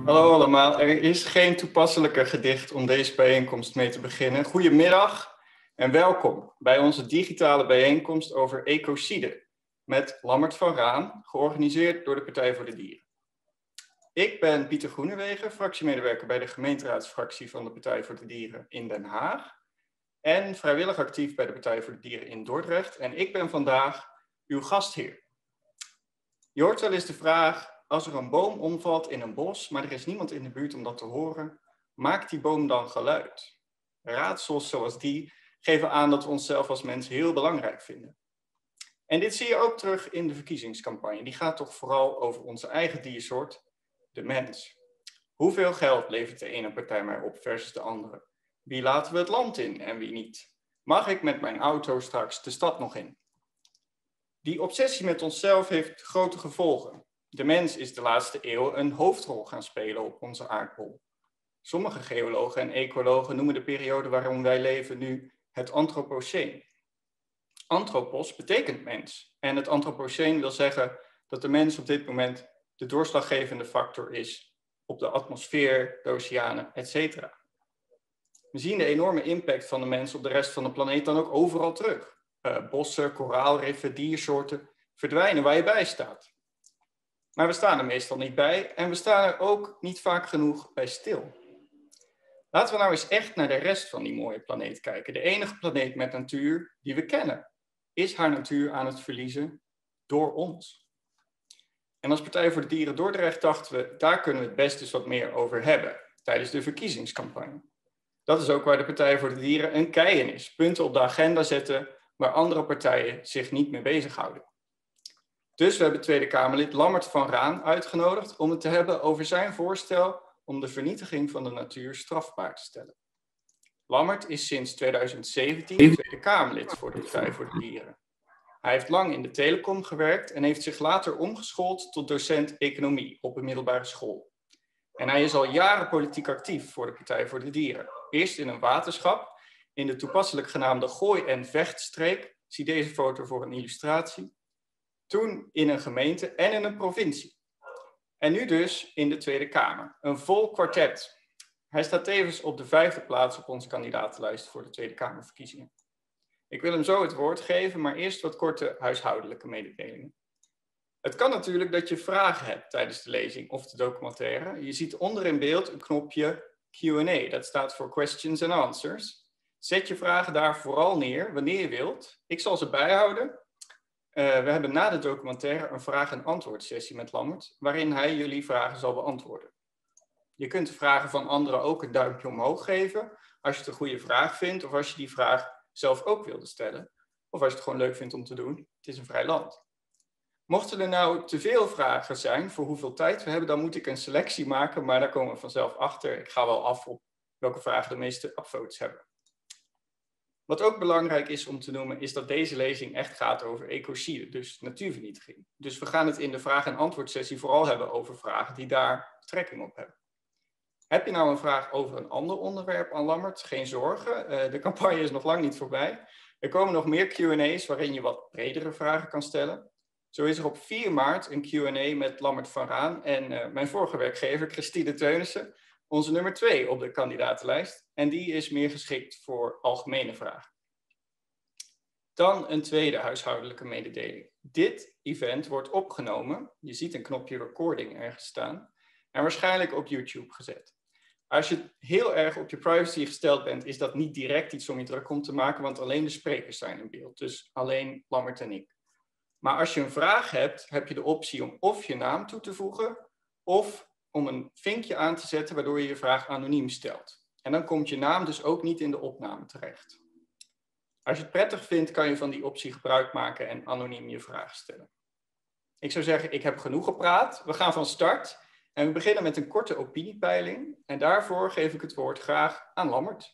Hallo allemaal, er is geen toepasselijker gedicht om deze bijeenkomst mee te beginnen. Goedemiddag en welkom bij onze digitale bijeenkomst over ecocide met Lammert van Raan, georganiseerd door de Partij voor de Dieren. Ik ben Pieter Groenewegen, fractiemedewerker bij de gemeenteraadsfractie van de Partij voor de Dieren in Den Haag en vrijwillig actief bij de Partij voor de Dieren in Dordrecht. En ik ben vandaag uw gastheer. Je hoort wel eens de vraag: als er een boom omvalt in een bos, maar er is niemand in de buurt om dat te horen, maakt die boom dan geluid? Raadsels zoals die geven aan dat we onszelf als mens heel belangrijk vinden. En dit zie je ook terug in de verkiezingscampagne. Die gaat toch vooral over onze eigen diersoort, de mens. Hoeveel geld levert de ene partij mij op versus de andere? Wie laten we het land in en wie niet? Mag ik met mijn auto straks de stad nog in? Die obsessie met onszelf heeft grote gevolgen. De mens is de laatste eeuw een hoofdrol gaan spelen op onze aardbol. Sommige geologen en ecologen noemen de periode waarin wij leven nu het Anthropoceen. Anthropos betekent mens. En het Anthropoceen wil zeggen dat de mens op dit moment de doorslaggevende factor is op de atmosfeer, de oceanen, etc. We zien de enorme impact van de mens op de rest van de planeet dan ook overal terug. Bossen, koraalriffen, diersoorten verdwijnen waar je bij staat. Maar we staan er meestal niet bij en we staan er ook niet vaak genoeg bij stil. Laten we nou eens echt naar de rest van die mooie planeet kijken. De enige planeet met natuur die we kennen. Is haar natuur aan het verliezen door ons? En als Partij voor de Dieren Dordrecht dachten we, daar kunnen we het best eens wat meer over hebben tijdens de verkiezingscampagne. Dat is ook waar de Partij voor de Dieren een kei in is. Punten op de agenda zetten waar andere partijen zich niet mee bezighouden. Dus we hebben Tweede Kamerlid Lammert van Raan uitgenodigd om het te hebben over zijn voorstel om de vernietiging van de natuur strafbaar te stellen. Lammert is sinds 2017 Tweede Kamerlid voor de Partij voor de Dieren. Hij heeft lang in de telecom gewerkt en heeft zich later omgeschoold tot docent economie op een middelbare school. En hij is al jaren politiek actief voor de Partij voor de Dieren. Eerst in een waterschap, in de toepasselijk genaamde Gooi- en Vechtstreek. Zie deze foto voor een illustratie. Toen in een gemeente en in een provincie. En nu dus in de Tweede Kamer. Een vol kwartet. Hij staat tevens op de 5e plaats op onze kandidatenlijst voor de Tweede Kamerverkiezingen. Ik wil hem zo het woord geven, maar eerst wat korte huishoudelijke mededelingen. Het kan natuurlijk dat je vragen hebt tijdens de lezing of de documentaire. Je ziet onder in beeld een knopje Q&A. Dat staat voor Questions and Answers. Zet je vragen daar vooral neer wanneer je wilt. Ik zal ze bijhouden. We hebben na de documentaire een vraag- en antwoordsessie met Lammert, waarin hij jullie vragen zal beantwoorden. Je kunt de vragen van anderen ook een duimpje omhoog geven, als je het een goede vraag vindt, of als je die vraag zelf ook wilde stellen, of als je het gewoon leuk vindt om te doen. Het is een vrij land. Mochten er nou te veel vragen zijn voor hoeveel tijd we hebben, dan moet ik een selectie maken, maar daar komen we vanzelf achter. Ik ga wel af op welke vragen de meeste upvotes hebben. Wat ook belangrijk is om te noemen, is dat deze lezing echt gaat over ecocide, dus natuurvernietiging. Dus we gaan het in de vraag- en antwoordsessie vooral hebben over vragen die daar betrekking op hebben. Heb je nou een vraag over een ander onderwerp aan Lammert? Geen zorgen, de campagne is nog lang niet voorbij. Er komen nog meer Q&A's waarin je wat bredere vragen kan stellen. Zo is er op 4 maart een Q&A met Lammert van Raan en mijn vorige werkgever Christine Teunissen, onze nummer 2 op de kandidatenlijst. En die is meer geschikt voor algemene vragen. Dan een tweede huishoudelijke mededeling. Dit event wordt opgenomen. Je ziet een knopje recording ergens staan. En waarschijnlijk op YouTube gezet. Als je heel erg op je privacy gesteld bent, is dat niet direct iets om je druk om te maken, want alleen de sprekers zijn in beeld. Dus alleen Lammert en ik. Maar als je een vraag hebt, heb je de optie om of je naam toe te voegen, of om een vinkje aan te zetten waardoor je je vraag anoniem stelt. En dan komt je naam dus ook niet in de opname terecht. Als je het prettig vindt, kan je van die optie gebruik maken en anoniem je vraag stellen. Ik zou zeggen, ik heb genoeg gepraat. We gaan van start en we beginnen met een korte opiniepeiling. En daarvoor geef ik het woord graag aan Lammert.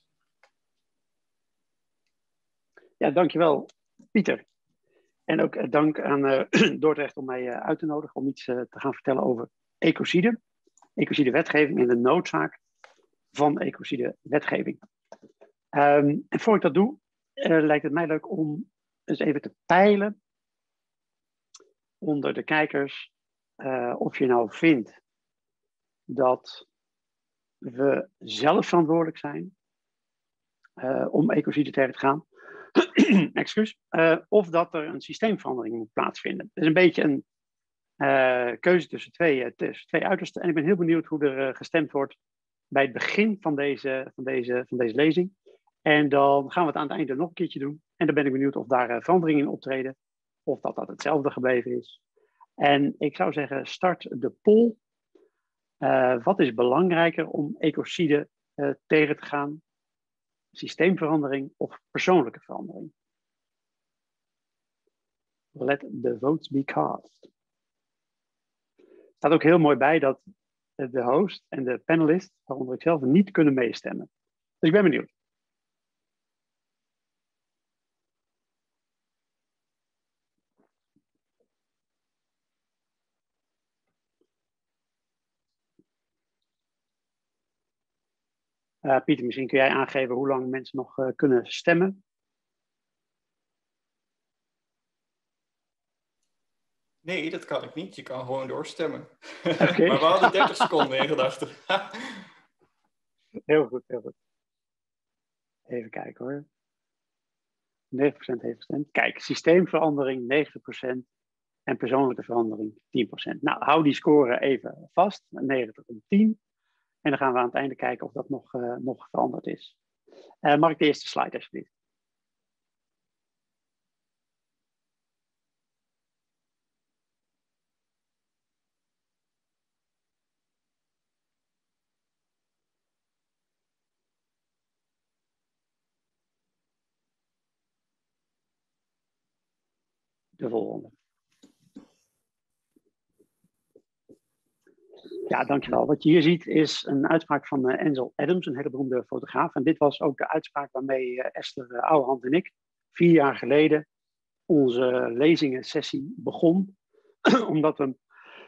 Ja, dankjewel Pieter. En ook dank aan Dordrecht om mij uit te nodigen om iets te gaan vertellen over ecocide. Ecocide-wetgeving en de noodzaak van ecocide-wetgeving. En voor ik dat doe, lijkt het mij leuk om eens even te peilen onder de kijkers of je nou vindt dat we zelf verantwoordelijk zijn om ecocide tegen te gaan. Excuus. Of dat er een systeemverandering moet plaatsvinden. Het is een beetje een keuze tussen twee uitersten. En ik ben heel benieuwd hoe er gestemd wordt bij het begin van deze lezing. En dan gaan we het aan het einde nog een keertje doen. En dan ben ik benieuwd of daar veranderingen in optreden. Of dat hetzelfde gebleven is. En ik zou zeggen, start de poll. Wat is belangrijker om ecocide tegen te gaan? Systeemverandering of persoonlijke verandering? Let the votes be cast. Er staat ook heel mooi bij dat de host en de panelist, waaronder ik zelf, niet kunnen meestemmen. Dus ik ben benieuwd. Pieter, misschien kun jij aangeven hoe lang mensen nog kunnen stemmen? Nee, dat kan ik niet. Je kan gewoon doorstemmen. Okay. Maar we hadden 30 seconden in gedachten. Heel goed, heel goed. Even kijken hoor. 90% heeft gestemd. Kijk, systeemverandering 90% en persoonlijke verandering 10%. Nou, hou die score even vast. 90 om 10. En dan gaan we aan het einde kijken of dat nog veranderd is. Mag ik de eerste slide alsjeblieft? De volgende. Ja, dankjewel. Wat je hier ziet is een uitspraak van Ansel Adams, een hele beroemde fotograaf. En dit was ook de uitspraak waarmee Esther Ouwehand en ik 4 jaar geleden onze lezingensessie begon. Omdat we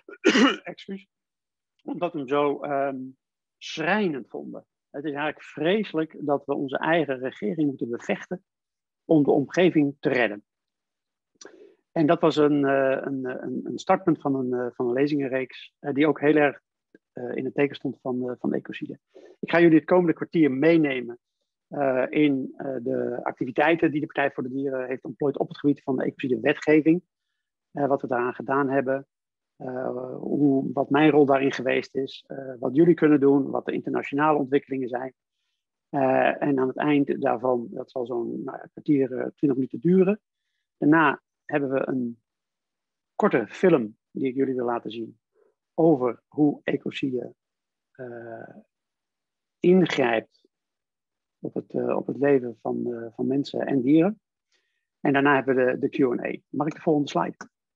hem zo schrijnend vonden. Het is eigenlijk vreselijk dat we onze eigen regering moeten bevechten om de omgeving te redden. En dat was een startpunt van een lezingenreeks die ook heel erg in het teken stond van ecocide. Ik ga jullie het komende kwartier meenemen in de activiteiten die de Partij voor de Dieren heeft ontplooid op het gebied van de ecocide-wetgeving. Wat we daaraan gedaan hebben, wat mijn rol daarin geweest is, wat jullie kunnen doen, wat de internationale ontwikkelingen zijn. En aan het eind daarvan, dat zal zo'n kwartier, 20 minuten duren. Daarna hebben we een korte film die ik jullie wil laten zien over hoe ecocide ingrijpt op het leven van mensen en dieren. En daarna hebben we de Q&A. Mag ik de volgende slide?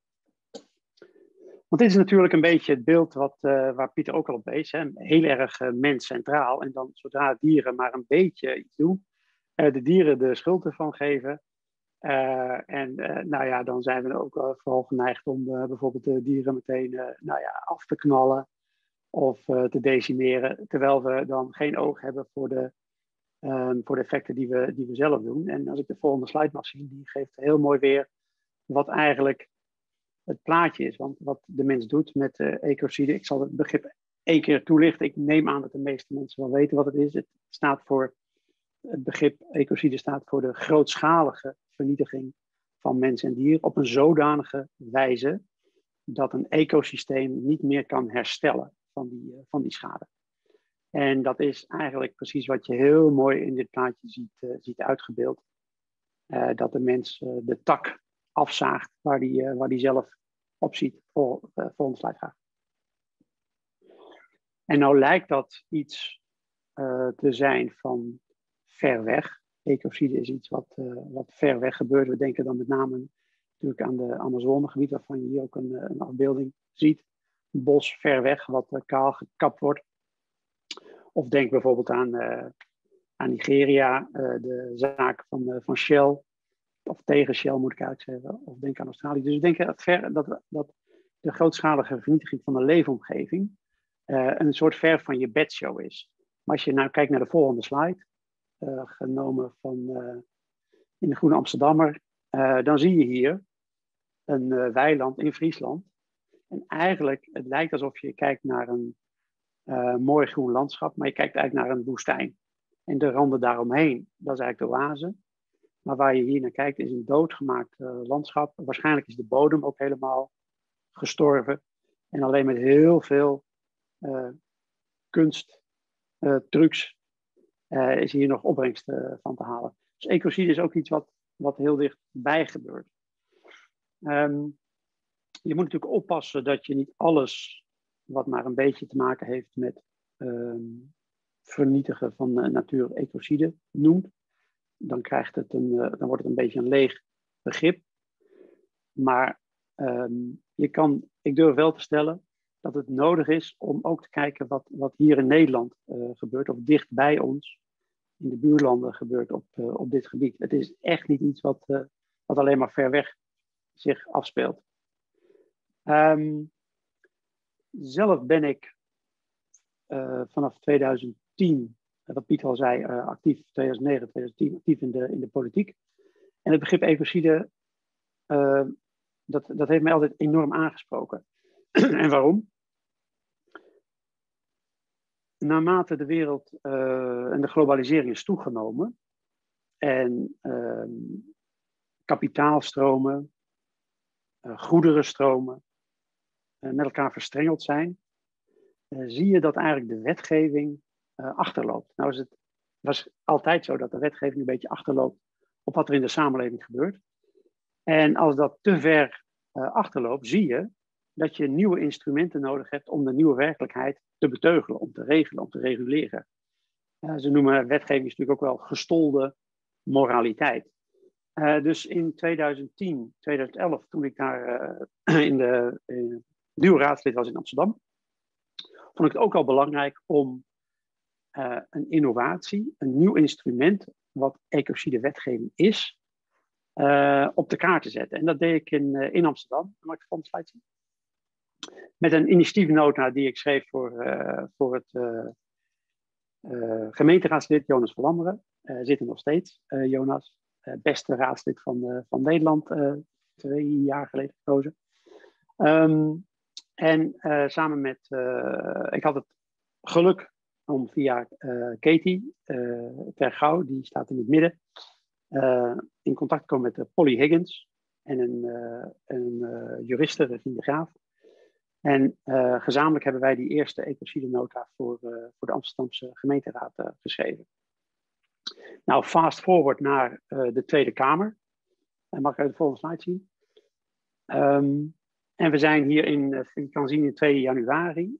Want dit is natuurlijk een beetje het beeld waar Pieter ook al op wees. Hè? Heel erg mens centraal. En dan zodra dieren maar een beetje iets doen, de dieren de schuld ervan geven. Nou ja, dan zijn we ook vooral geneigd om bijvoorbeeld de dieren meteen af te knallen of te decimeren, terwijl we dan geen oog hebben voor de effecten die we zelf doen. En als ik de volgende slide mag zien, die geeft heel mooi weer wat eigenlijk het plaatje is. Want wat de mens doet met ecocide, ik zal het begrip 1 keer toelichten. Ik neem aan dat de meeste mensen wel weten wat het is. Het begrip ecocide staat voor de grootschalige vernietiging van mens en dier op een zodanige wijze dat een ecosysteem niet meer kan herstellen van die schade. En dat is eigenlijk precies wat je heel mooi in dit plaatje ziet uitgebeeld. Dat de mens de tak afzaagt waar die zelf op ziet. Volgende slide graag. En nou lijkt dat iets te zijn van ver weg. Ecocide is iets wat ver weg gebeurt. We denken dan met name natuurlijk aan de Amazonegebied, waarvan je hier ook een afbeelding ziet. Een bos ver weg, wat kaal gekapt wordt. Of denk bijvoorbeeld aan Nigeria, de zaak van Shell. Of tegen Shell moet ik uitzeggen. Of denk aan Australië. Dus we denken dat de grootschalige vernietiging van de leefomgeving een soort ver van je bedshow is. Maar als je nou kijkt naar de volgende slide, genomen in de Groene Amsterdammer, dan zie je hier een weiland in Friesland. En eigenlijk, het lijkt alsof je kijkt naar een mooi groen landschap, maar je kijkt eigenlijk naar een woestijn. En de randen daaromheen, dat is eigenlijk de oase. Maar waar je hier naar kijkt is een doodgemaakt landschap. Waarschijnlijk is de bodem ook helemaal gestorven. En alleen met heel veel kunsttrucs is hier nog opbrengst van te halen. Dus ecocide is ook iets wat heel dichtbij gebeurt. Je moet natuurlijk oppassen dat je niet alles wat maar een beetje te maken heeft met vernietigen van natuur ecocide noemt. Dan wordt het een beetje een leeg begrip. Maar ik durf wel te stellen dat het nodig is om ook te kijken wat hier in Nederland gebeurt, of dicht bij ons, in de buurlanden gebeurt op dit gebied. Het is echt niet iets wat alleen maar ver weg zich afspeelt. Zelf ben ik vanaf 2010, wat Piet al zei, actief 2009, 2010 actief in de politiek. En het begrip ecocide, dat heeft mij altijd enorm aangesproken. En waarom? Naarmate de wereld en de globalisering is toegenomen en kapitaalstromen, goederenstromen met elkaar verstrengeld zijn, zie je dat eigenlijk de wetgeving achterloopt. Nou was altijd zo dat de wetgeving een beetje achterloopt op wat er in de samenleving gebeurt. En als dat te ver achterloopt, zie je dat je nieuwe instrumenten nodig hebt om de nieuwe werkelijkheid te beteugelen, om te regelen, om te reguleren. Ze noemen wetgeving natuurlijk ook wel gestolde moraliteit. Dus in 2010, 2011, toen ik daar nieuw raadslid was in Amsterdam, vond ik het ook al belangrijk om een innovatie, een nieuw instrument, wat ecocide wetgeving is, op de kaart te zetten. En dat deed ik in Amsterdam. Mag ik de volgende slide zien? Met een initiatiefnota die ik schreef voor het gemeenteraadslid Jonas van Lammeren. Zit er nog steeds, Jonas. Beste raadslid van Nederland, 2 jaar geleden gekozen. Samen met, ik had het geluk om via Katie Tergouw, die staat in het midden, in contact te komen met Polly Higgins en een juriste, Regine de Graaf. En gezamenlijk hebben wij die eerste ecocide-nota voor de Amsterdamse gemeenteraad geschreven. Nou, fast forward naar de Tweede Kamer. Mag ik de volgende slide zien? En we zijn hier je kan zien in 4 januari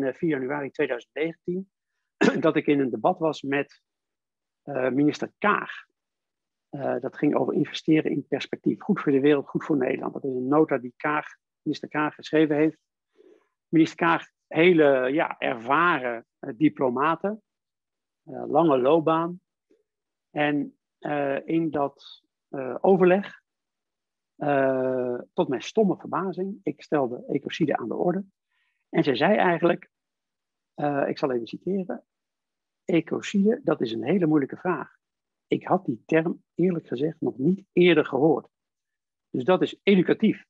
2019, dat ik in een debat was met minister Kaag. Dat ging over investeren in perspectief. Goed voor de wereld, goed voor Nederland. Dat is een nota die minister Kaag geschreven heeft. Minister Kaag, hele ervaren diplomaten, lange loopbaan. En in dat overleg, tot mijn stomme verbazing, ik stelde ecocide aan de orde. En zij zei eigenlijk, ik zal even citeren, ecocide, dat is een hele moeilijke vraag. Ik had die term eerlijk gezegd nog niet eerder gehoord. Dus dat is educatief.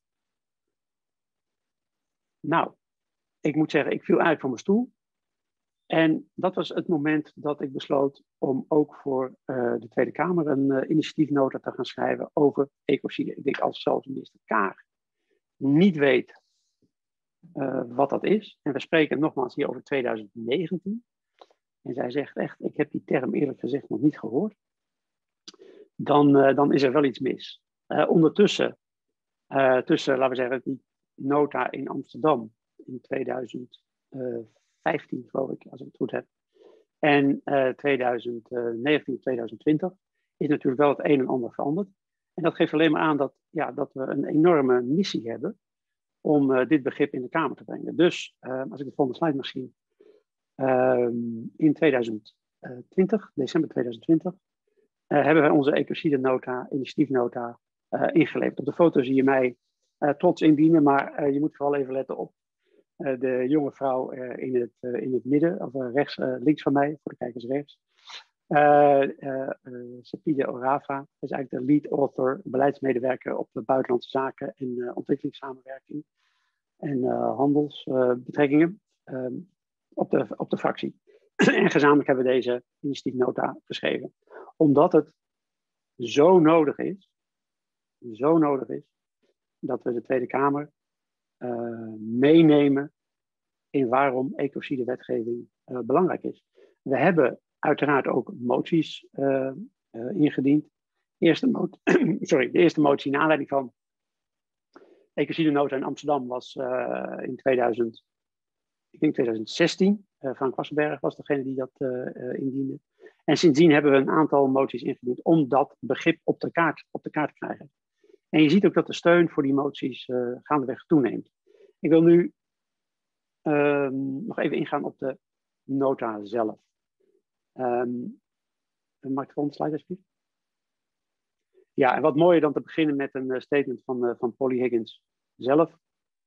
Nou, ik moet zeggen, ik viel eigenlijk van mijn stoel. En dat was het moment dat ik besloot om ook voor de Tweede Kamer een initiatiefnota te gaan schrijven over ecocide. Ik denk, als zelfs minister Kaag niet weet wat dat is, en we spreken nogmaals hier over 2019, en zij zegt echt, ik heb die term eerlijk gezegd nog niet gehoord, dan is er wel iets mis. Ondertussen, laten we zeggen, die nota in Amsterdam in 2015, geloof ik, als ik het goed heb, en 2019, 2020, is natuurlijk wel het een en ander veranderd. En dat geeft alleen maar aan dat we een enorme missie hebben om dit begrip in de Kamer te brengen. Dus, als ik de volgende slide mag zien, in 2020, december 2020, hebben wij onze ecocide-nota, initiatiefnota, ingeleverd. Op de foto zie je mij trots indienen, maar je moet vooral even letten op de jonge vrouw in het midden, of links van mij, voor de kijkers rechts. Sepide Orava is eigenlijk de lead author, beleidsmedewerker op de buitenlandse zaken en ontwikkelingssamenwerking en handelsbetrekkingen. op de fractie. En gezamenlijk hebben we deze initiatiefnota geschreven. Omdat het zo nodig is, dat we de Tweede Kamer meenemen in waarom ecocidewetgeving belangrijk is. We hebben uiteraard ook moties ingediend. De eerste motie naar aanleiding van ecocidenota in Amsterdam was in 2016. Frank Wassenberg was degene die dat indiende. En sindsdien hebben we een aantal moties ingediend om dat begrip op de kaart te krijgen. En je ziet ook dat de steun voor die moties gaandeweg toeneemt. Ik wil nu nog even ingaan op de nota zelf. Mag ik de volgende slide alsjeblieft? Ja, en wat mooier dan te beginnen met een statement van Polly Higgins zelf.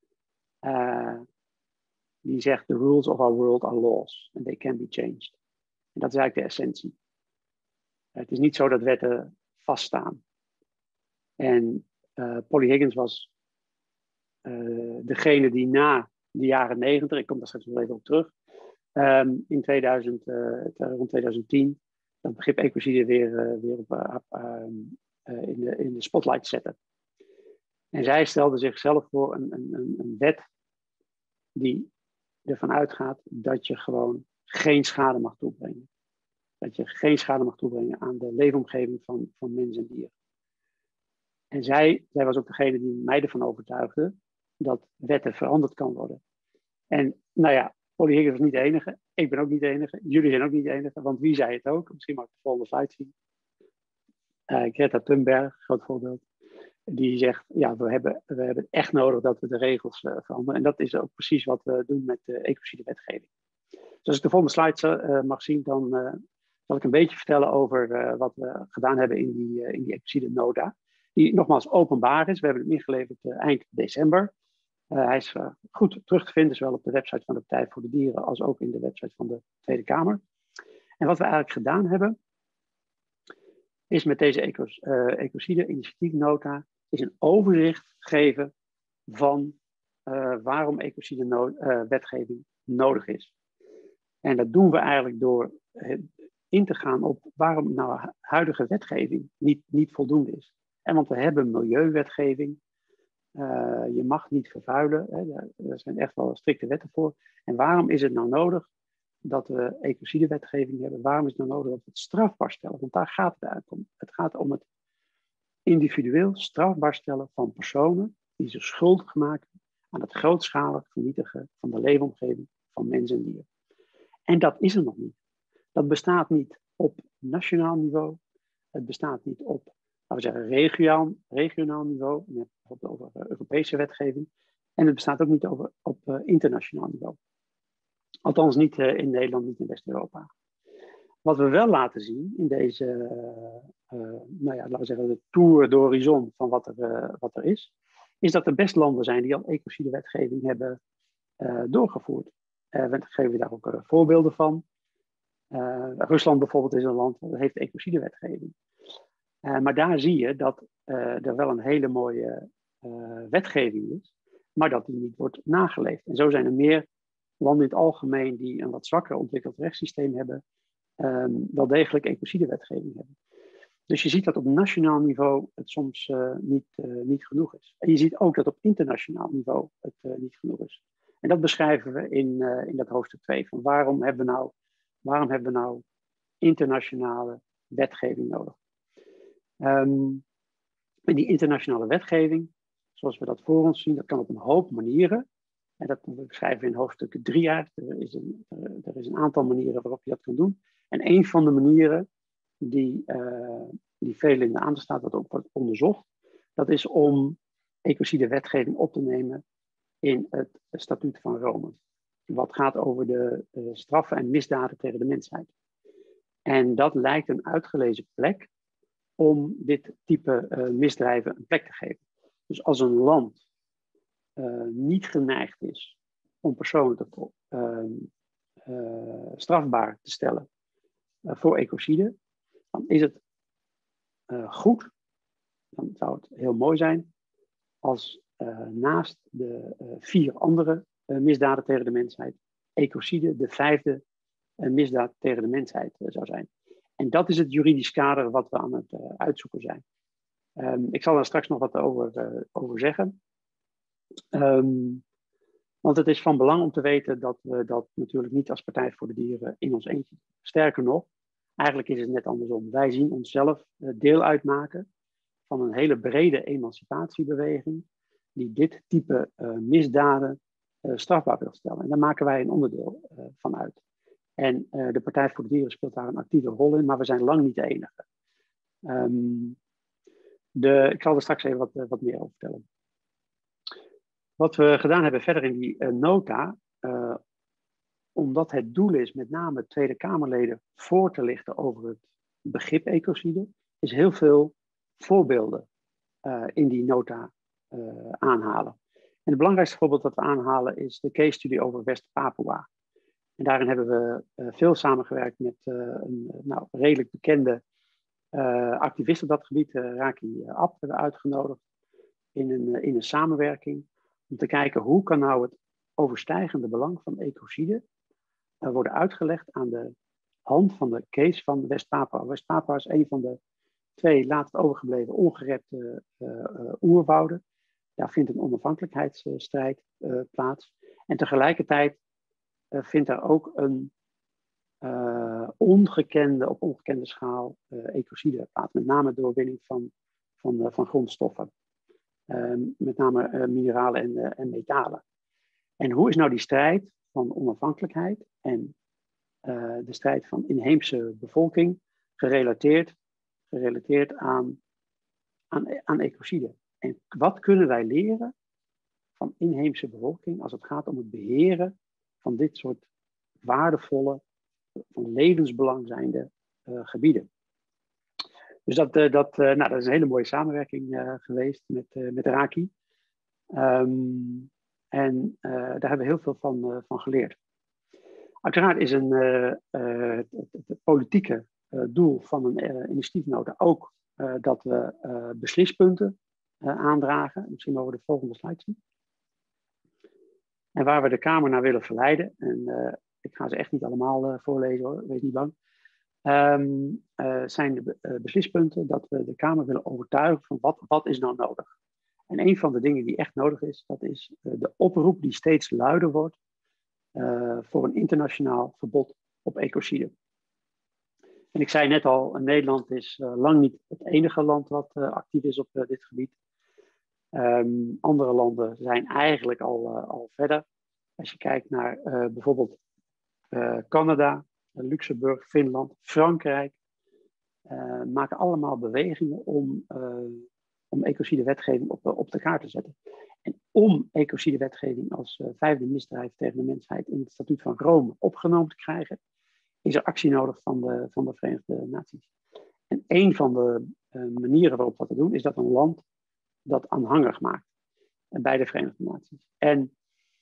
Die zegt, the rules of our world are laws and they can be changed. En dat is eigenlijk de essentie. Het is niet zo dat wetten vaststaan. En Polly Higgins was degene die na de jaren 90, ik kom daar straks nog even op terug, in 2000, rond 2010, dat begrip ecocide weer in de spotlight zette. En zij stelde zichzelf voor een wet die ervan uitgaat dat je gewoon geen schade mag toebrengen. Dat je geen schade mag toebrengen aan de leefomgeving van mens en dier. En zij was ook degene die mij ervan overtuigde dat wetten veranderd kan worden. En nou ja, Polly Higgins was niet de enige. Ik ben ook niet de enige. Jullie zijn ook niet de enige. Want wie zei het ook? Misschien mag ik de volgende slide zien. Greta Thunberg, groot voorbeeld. Die zegt, ja, we hebben echt nodig dat we de regels veranderen. En dat is ook precies wat we doen met de ecocidewetgeving. Dus als ik de volgende slide mag zien, dan zal ik een beetje vertellen over wat we gedaan hebben in die ecocidenota. Die nogmaals openbaar is. We hebben hem ingeleverd eind december. Hij is goed terug te vinden, zowel op de website van de Partij voor de Dieren als ook in de website van de Tweede Kamer. En wat we eigenlijk gedaan hebben, is met deze ecocide-initiatiefnota een overzicht geven van waarom ecocide-wetgeving nodig is. En dat doen we eigenlijk door in te gaan op waarom nou huidige wetgeving niet voldoende is. En want we hebben milieuwetgeving. Je mag niet vervuilen. Hè, er zijn echt wel strikte wetten voor. En waarom is het nou nodig dat we ecocidewetgeving hebben? Waarom is het nou nodig dat we het strafbaar stellen? Want daar gaat het eigenlijk om. Het gaat om het individueel strafbaar stellen van personen die zich schuldig maken aan het grootschalig vernietigen van de leefomgeving van mens en dier. En dat is er nog niet. Dat bestaat niet op nationaal niveau. Het bestaat niet op, laten we zeggen, regionaal niveau. Met bijvoorbeeld over Europese wetgeving. En het bestaat ook niet op internationaal niveau. Althans niet in Nederland, niet in West-Europa. Wat we wel laten zien in deze, laten we zeggen, de tour d'horizon van wat er is dat er best landen zijn die al ecocidewetgeving hebben doorgevoerd. We geven daar ook voorbeelden van. Rusland bijvoorbeeld is een land dat heeft ecocidewetgeving. Maar daar zie je dat er wel een hele mooie wetgeving is, maar dat die niet wordt nageleefd. En zo zijn er meer landen in het algemeen die een wat zwakker ontwikkeld rechtssysteem hebben, wel degelijk ecocidewetgeving hebben. Dus je ziet dat op nationaal niveau het soms niet genoeg is. En je ziet ook dat op internationaal niveau het niet genoeg is. En dat beschrijven we in dat hoofdstuk 2. Van waarom hebben we nou internationale wetgeving nodig? En die internationale wetgeving, zoals we dat voor ons zien, dat kan op een hoop manieren. En dat beschrijven we in hoofdstuk 3 uit. Er is een aantal manieren waarop je dat kan doen. En een van de manieren die veel in de aandacht staat, wat ook wordt onderzocht, dat is om ecocidewetgeving op te nemen in het statuut van Rome. Wat gaat over de straffen en misdaden tegen de mensheid. En dat lijkt een uitgelezen plek om dit type misdrijven een plek te geven. Dus als een land niet geneigd is om personen strafbaar te stellen voor ecocide, dan is het goed, dan zou het heel mooi zijn als naast de 4 andere misdaden tegen de mensheid ecocide de 5e misdaad tegen de mensheid zou zijn. En dat is het juridisch kader wat we aan het uitzoeken zijn. Ik zal daar straks nog wat over zeggen. Want het is van belang om te weten dat we dat natuurlijk niet als Partij voor de Dieren in ons eentje doen. Sterker nog, eigenlijk is het net andersom. Wij zien onszelf deel uitmaken van een hele brede emancipatiebeweging die dit type misdaden strafbaar wil stellen. En daar maken wij een onderdeel van uit. En de Partij voor de Dieren speelt daar een actieve rol in, maar we zijn lang niet de enige. Ik zal er straks even wat meer over vertellen. Wat we gedaan hebben verder in die nota, omdat het doel is met name Tweede Kamerleden voor te lichten over het begrip ecocide, is heel veel voorbeelden in die nota aanhalen. En het belangrijkste voorbeeld dat we aanhalen is de case study over West-Papua. En daarin hebben we veel samengewerkt met een redelijk bekende activist op dat gebied, Raki Ab, hebben we uitgenodigd in een samenwerking om te kijken hoe kan nou het overstijgende belang van ecocide worden uitgelegd aan de hand van de case van West-Papua. West-Papua is een van de 2 laatst overgebleven ongerepte oerwouden. Daar vindt een onafhankelijkheidsstrijd plaats. En tegelijkertijd vindt er ook een op ongekende schaal ecocide plaats. Met name doorwinning van grondstoffen. Met name mineralen en metalen. En hoe is nou die strijd van onafhankelijkheid en de strijd van inheemse bevolking gerelateerd aan ecocide? En wat kunnen wij leren van inheemse bevolking als het gaat om het beheren van dit soort waardevolle, van levensbelang zijnde gebieden? Dus dat is een hele mooie samenwerking geweest met Raki. En daar hebben we heel veel van geleerd. Uiteraard is het politieke doel van een initiatiefnota ook dat we beslispunten aandragen. Misschien mogen we de volgende slide zien. En waar we de Kamer naar willen verleiden, en ik ga ze echt niet allemaal voorlezen hoor, wees niet bang. Zijn de beslispunten dat we de Kamer willen overtuigen van wat is nou nodig. En een van de dingen die echt nodig is, dat is de oproep die steeds luider wordt voor een internationaal verbod op ecocide. En ik zei net al, Nederland is lang niet het enige land wat actief is op dit gebied. Andere landen zijn eigenlijk al verder. Als je kijkt naar bijvoorbeeld Canada, Luxemburg, Finland, Frankrijk, maken allemaal bewegingen om ecocide-wetgeving op de kaart te zetten. En om ecocide-wetgeving als 5e misdrijf tegen de mensheid in het statuut van Rome opgenomen te krijgen, is er actie nodig van de Verenigde Naties. En een van de manieren waarop dat te doen, is dat een land dat aanhangig maakt bij de Verenigde Naties. En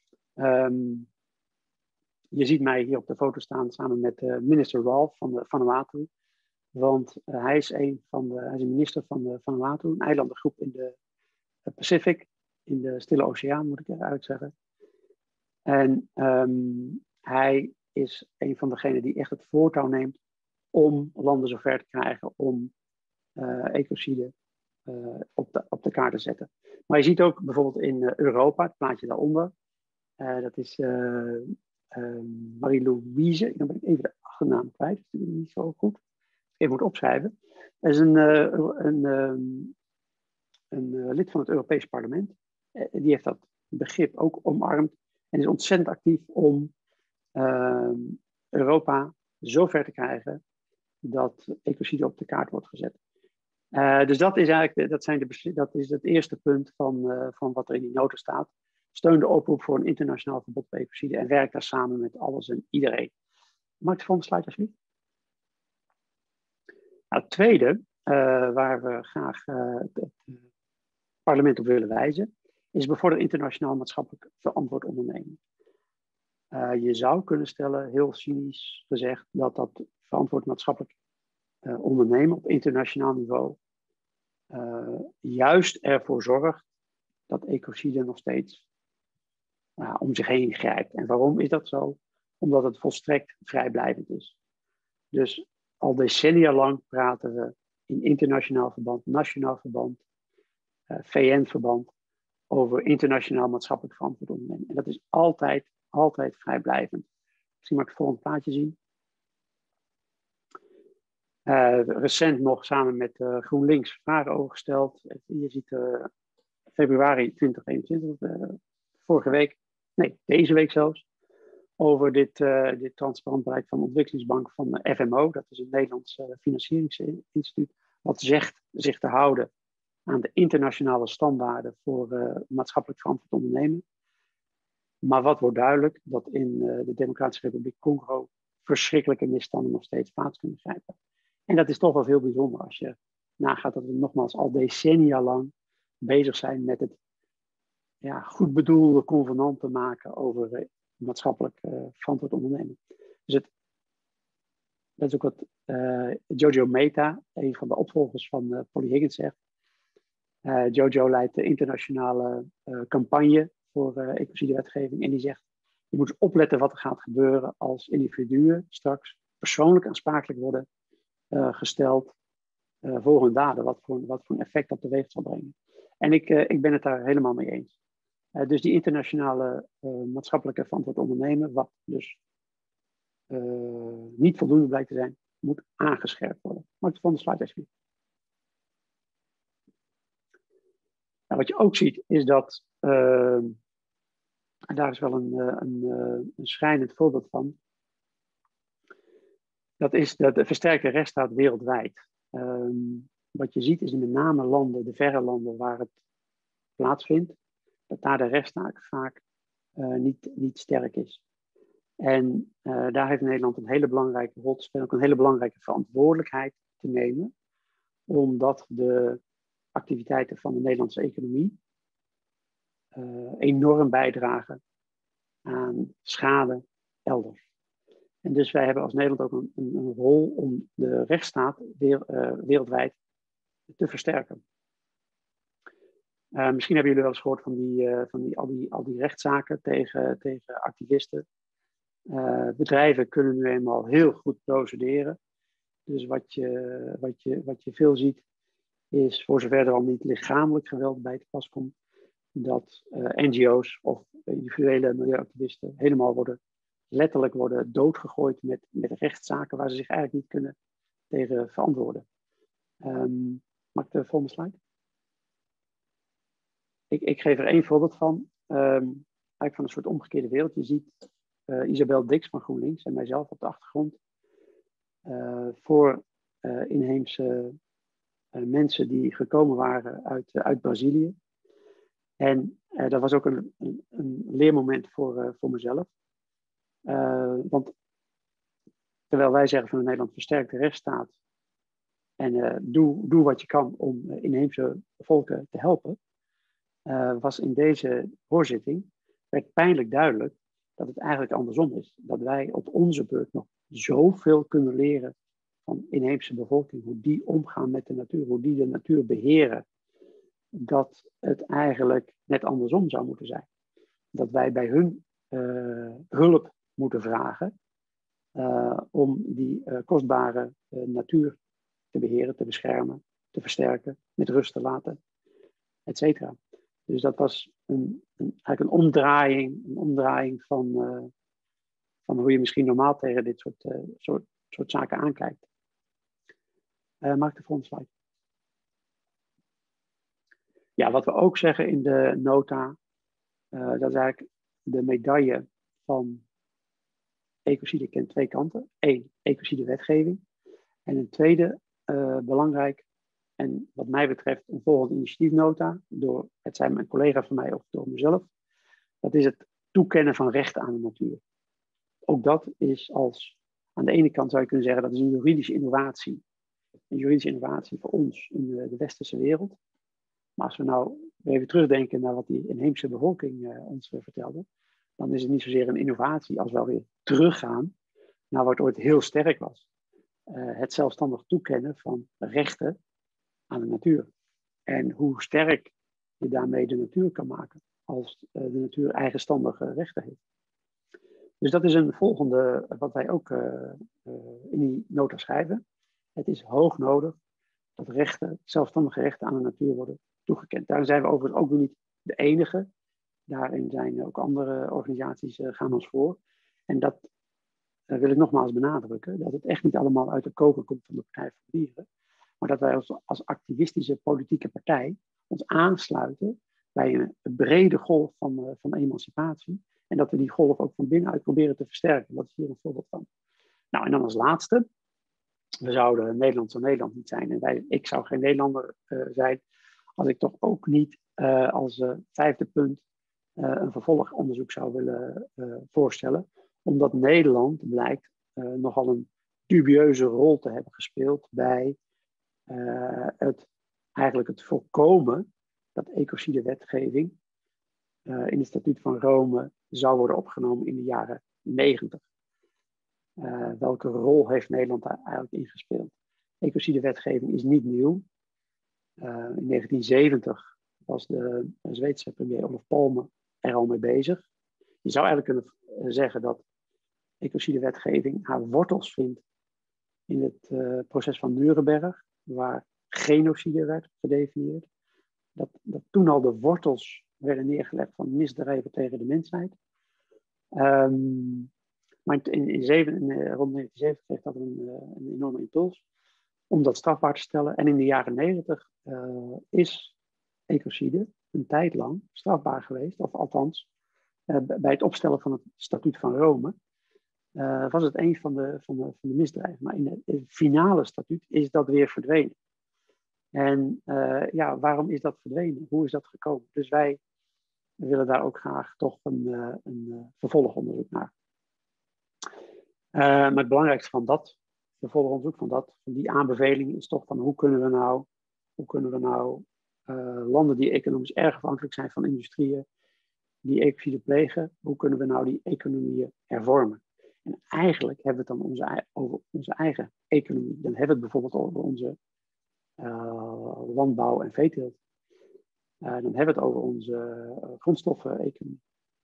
je ziet mij hier op de foto staan samen met minister Ralph van Vanuatu. Want hij is een minister van Vanuatu, een eilandengroep in de Pacific, in de Stille Oceaan moet ik eruit zeggen. En hij is een van degenen die echt het voortouw neemt om landen zover te krijgen om ecocide op de kaart te zetten. Maar je ziet ook bijvoorbeeld in Europa, het plaatje daaronder, dat is Marie-Louise, dan ben ik even de achternaam kwijt, dat is niet zo goed. Even moet opschrijven. Dat is een lid van het Europees Parlement. Die heeft dat begrip ook omarmd en is ontzettend actief om Europa zo ver te krijgen dat ecocide op de kaart wordt gezet. Dus dat is eigenlijk dat is het eerste punt van wat er in die nota staat. Steun de oproep voor een internationaal verbod op ecocide en werk daar samen met alles en iedereen. Mag ik de volgende slide alsjeblieft? Nou, het tweede, waar we graag het parlement op willen wijzen, is bevorder internationaal maatschappelijk verantwoord ondernemen. Je zou kunnen stellen, heel cynisch gezegd, dat verantwoord maatschappelijk ondernemen op internationaal niveau juist ervoor zorgt dat ecocide nog steeds om zich heen grijpt. En waarom is dat zo? omdat het volstrekt vrijblijvend is. Dus al decennia lang praten we in internationaal verband, nationaal verband, VN-verband, over internationaal maatschappelijk verantwoord ondernemen. En dat is altijd vrijblijvend. Misschien mag ik het volgende plaatje zien. Recent nog samen met GroenLinks vragen over gesteld. Je ziet februari 2021, vorige week, nee, deze week zelfs, over dit transparant beleid van de ontwikkelingsbank van FMO. Dat is een Nederlands financieringsinstituut, wat zegt zich te houden aan de internationale standaarden voor maatschappelijk verantwoord ondernemen. Maar wat wordt duidelijk, dat in de Democratische Republiek Congo verschrikkelijke misstanden nog steeds plaats kunnen grijpen. En dat is toch wel heel bijzonder als je nagaat dat we nogmaals al decennia lang bezig zijn met het goed bedoelde convenanten maken over maatschappelijk verantwoord ondernemen. Dus dat is ook wat Jojo Mehta, een van de opvolgers van Polly Higgins, zegt. Jojo leidt de internationale campagne voor ecocidewetgeving en die zegt, je moet opletten wat er gaat gebeuren als individuen straks persoonlijk aansprakelijk worden gesteld voor hun daden, wat voor een effect dat teweeg zal brengen. En ik ben het daar helemaal mee eens. Dus die internationale maatschappelijke verantwoord ondernemen, wat dus niet voldoende blijkt te zijn, moet aangescherpt worden. Mag ik de volgende slide alsjeblieft? Nou, wat je ook ziet is dat, en daar is wel een schrijnend voorbeeld van, dat is de versterkte rechtsstaat wereldwijd. Wat je ziet is met name landen, de verre landen waar het plaatsvindt, dat daar de rechtsstaat vaak niet sterk is. En daar heeft Nederland een hele belangrijke rol te spelen, ook een hele belangrijke verantwoordelijkheid te nemen, omdat de activiteiten van de Nederlandse economie enorm bijdragen aan schade elders. En dus wij hebben als Nederland ook een rol om de rechtsstaat wereldwijd te versterken. Misschien hebben jullie wel eens gehoord van al die rechtszaken tegen activisten. Bedrijven kunnen nu eenmaal heel goed procederen. Dus wat je veel ziet is, voor zover er al niet lichamelijk geweld bij te pas komt, dat NGO's of individuele milieuactivisten letterlijk worden doodgegooid met rechtszaken waar ze zich eigenlijk niet kunnen tegen verantwoorden. Mag ik de volgende slide? Ik geef er één voorbeeld van. Eigenlijk van een soort omgekeerde wereld. Je ziet Isabel Dix van GroenLinks en mijzelf op de achtergrond voor inheemse mensen die gekomen waren uit Brazilië. En dat was ook een leermoment voor mezelf. Want terwijl wij zeggen van Nederland versterkt de rechtsstaat en doe wat je kan om inheemse volken te helpen, was in deze hoorzitting werd pijnlijk duidelijk dat het eigenlijk andersom is. Dat wij op onze beurt nog zoveel kunnen leren van inheemse bevolking, hoe die omgaan met de natuur, hoe die de natuur beheren, dat het eigenlijk net andersom zou moeten zijn. Dat wij bij hun hulp moeten vragen om die kostbare natuur te beheren, te beschermen, te versterken, met rust te laten, et cetera. Dus dat was eigenlijk een omdraaiing van hoe je misschien normaal tegen dit soort zaken aankijkt. Mag ik de volgende slide? Ja, wat we ook zeggen in de nota, dat is eigenlijk de medaille van ecocide kent twee kanten. Eén, ecocide wetgeving. En een tweede, belangrijk, en wat mij betreft een volgende initiatiefnota, door het zijn mijn collega van mij of door mezelf, dat is het toekennen van rechten aan de natuur. Ook dat is aan de ene kant zou je kunnen zeggen, dat is een juridische innovatie. Een juridische innovatie voor ons in de westerse wereld. Maar als we nou even terugdenken naar wat die inheemse bevolking ons vertelde, dan is het niet zozeer een innovatie als we weer teruggaan naar wat ooit heel sterk was. Het zelfstandig toekennen van rechten aan de natuur. En hoe sterk je daarmee de natuur kan maken als de natuur eigenstandige rechten heeft. Dus dat is een volgende wat wij ook in die nota schrijven. Het is hoog nodig dat rechten, zelfstandige rechten aan de natuur worden toegekend. Daar zijn we overigens ook weer niet de enige. Daarin zijn ook andere organisaties gaan ons voor. En dat wil ik nogmaals benadrukken. Dat het echt niet allemaal uit de koker komt van de Partij voor de Dieren. Maar dat wij als activistische politieke partij ons aansluiten bij een brede golf van emancipatie. En dat we die golf ook van binnenuit proberen te versterken. Dat is hier een voorbeeld van. Nou, en dan als laatste. We zouden Nederland niet zijn. En ik zou geen Nederlander zijn als ik toch ook niet als vijfde punt een vervolgonderzoek zou willen voorstellen. Omdat Nederland blijkt nogal een dubieuze rol te hebben gespeeld bij eigenlijk het voorkomen dat ecocidewetgeving in het Statuut van Rome zou worden opgenomen in de jaren 90. Welke rol heeft Nederland daar eigenlijk in gespeeld? Ecocidewetgeving is niet nieuw. In 1970 was de Zweedse premier Olof Palme er al mee bezig. Je zou eigenlijk kunnen zeggen dat ecocidewetgeving haar wortels vindt in het proces van Nuremberg, waar genocide werd gedefinieerd. Dat toen al de wortels werden neergelegd van misdrijven tegen de mensheid. Maar rond 1970 kreeg dat een enorme impuls om dat strafbaar te stellen. En in de jaren 90 is ecocide een tijd lang strafbaar geweest. Of althans, bij het opstellen van het Statuut van Rome was het een van de misdrijven. Maar in het finale statuut is dat weer verdwenen. En waarom is dat verdwenen? Hoe is dat gekomen? Dus wij willen daar ook graag toch een vervolgonderzoek naar. Maar het belangrijkste van dat vervolgonderzoek, van die aanbeveling, is toch van hoe kunnen we nou landen die economisch erg afhankelijk zijn van industrieën die ecocide plegen, hoe kunnen we nou die economieën hervormen? En eigenlijk hebben we het dan over onze eigen economie. Dan hebben we het bijvoorbeeld over onze landbouw en veeteelt. Dan hebben we het over onze grondstoffen-economie.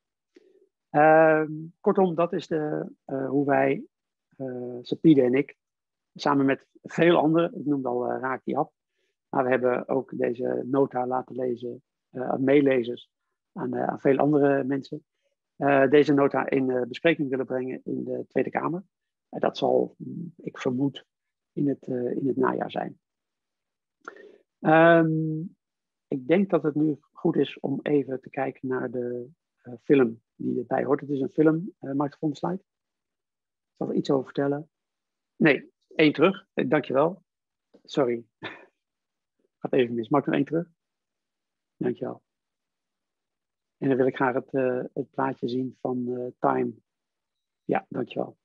Kortom, dat is hoe wij, Sapide en ik, samen met veel anderen, ik noemde al Raak die Hap, maar we hebben ook deze nota laten lezen aan meelezers, aan veel andere mensen, deze nota in bespreking willen brengen in de Tweede Kamer. Dat zal, ik vermoed, in het najaar zijn. Ik denk dat het nu goed is om even te kijken naar de film die erbij hoort. Het is een film, maak de volgende slide. Ik zal er iets over vertellen. Nee, 1 terug. Dankjewel. Sorry. Gaat even mis. Maak nog 1 terug. Dankjewel. En dan wil ik graag het plaatje zien van Time. Ja, dankjewel.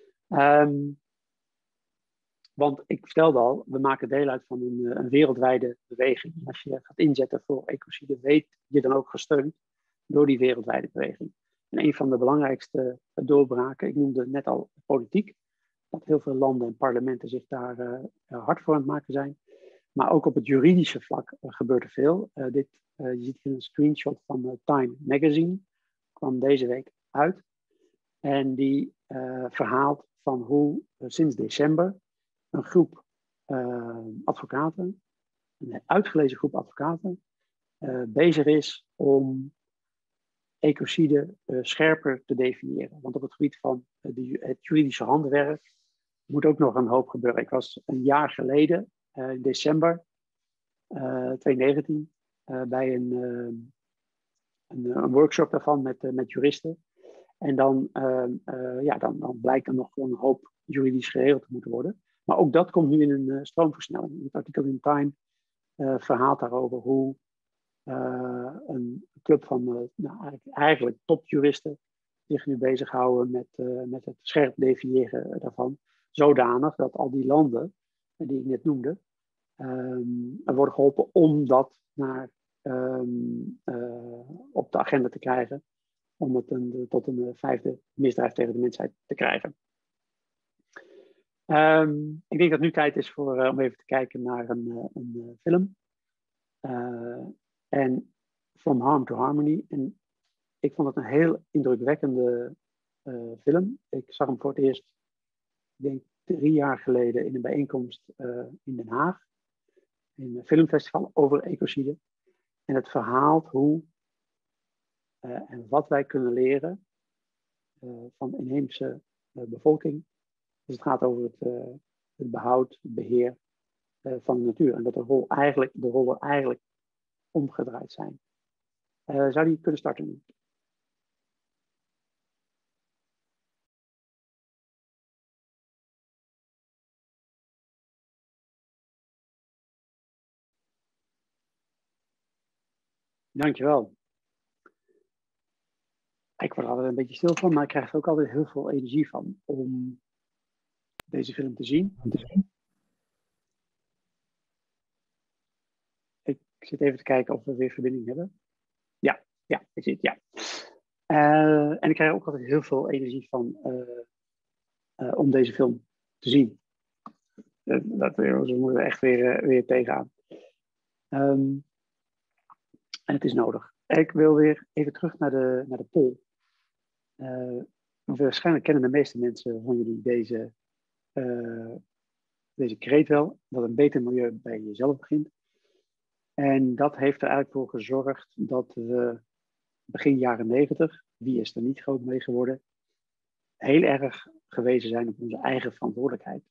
Want ik vertelde al, we maken deel uit van een wereldwijde beweging. Als je gaat inzetten voor ecocide, weet je dan ook gesteund door die wereldwijde beweging. En een van de belangrijkste doorbraken, ik noemde net al politiek, dat heel veel landen en parlementen zich daar hard voor aan het maken zijn. Maar ook op het juridische vlak gebeurt er veel. Je ziet hier een screenshot van Time Magazine, kwam deze week uit. En die verhaalt van hoe sinds december een groep advocaten, een uitgelezen groep advocaten, bezig is om ecocide scherper te definiëren. Want op het gebied van het juridische handwerk moet ook nog een hoop gebeuren. Ik was een jaar geleden, in december 2019, bij een workshop daarvan met juristen. En dan blijkt er nog gewoon een hoop juridisch geregeld te moeten worden. Maar ook dat komt nu in een stroomversnelling. Het artikel in Time verhaalt daarover hoe een club van eigenlijk topjuristen zich nu bezighouden met het scherp definiëren daarvan. Zodanig dat al die landen die ik net noemde, er worden geholpen om dat op de agenda te krijgen. Om het tot een 5e misdrijf tegen de mensheid te krijgen. Ik denk dat nu tijd is om even te kijken naar een film. En From Harm to Harmony. En ik vond het een heel indrukwekkende film. Ik zag hem voor het eerst, ik denk 3 jaar geleden, in een bijeenkomst in Den Haag. In een filmfestival over ecocide. En het verhaalt hoe en wat wij kunnen leren van de inheemse bevolking. Dus het gaat over het behoud, het beheer van de natuur. En dat de rollen eigenlijk omgedraaid zijn. Zou die kunnen starten? Dankjewel. Ik word er altijd een beetje stil van, maar ik krijg er ook altijd heel veel energie van om deze film te zien. Ik zit even te kijken of we weer verbinding hebben. Ja, ik zie het, ja. En ik krijg er ook altijd heel veel energie van om deze film te zien. We moeten echt weer tegenaan. En het is nodig. Ik wil weer even terug naar de poll. Waarschijnlijk kennen de meeste mensen van jullie deze kreet wel, dat een beter milieu bij jezelf begint. En dat heeft er eigenlijk voor gezorgd dat we begin jaren 90, wie is er niet groot mee geworden, heel erg gewezen zijn op onze eigen verantwoordelijkheid.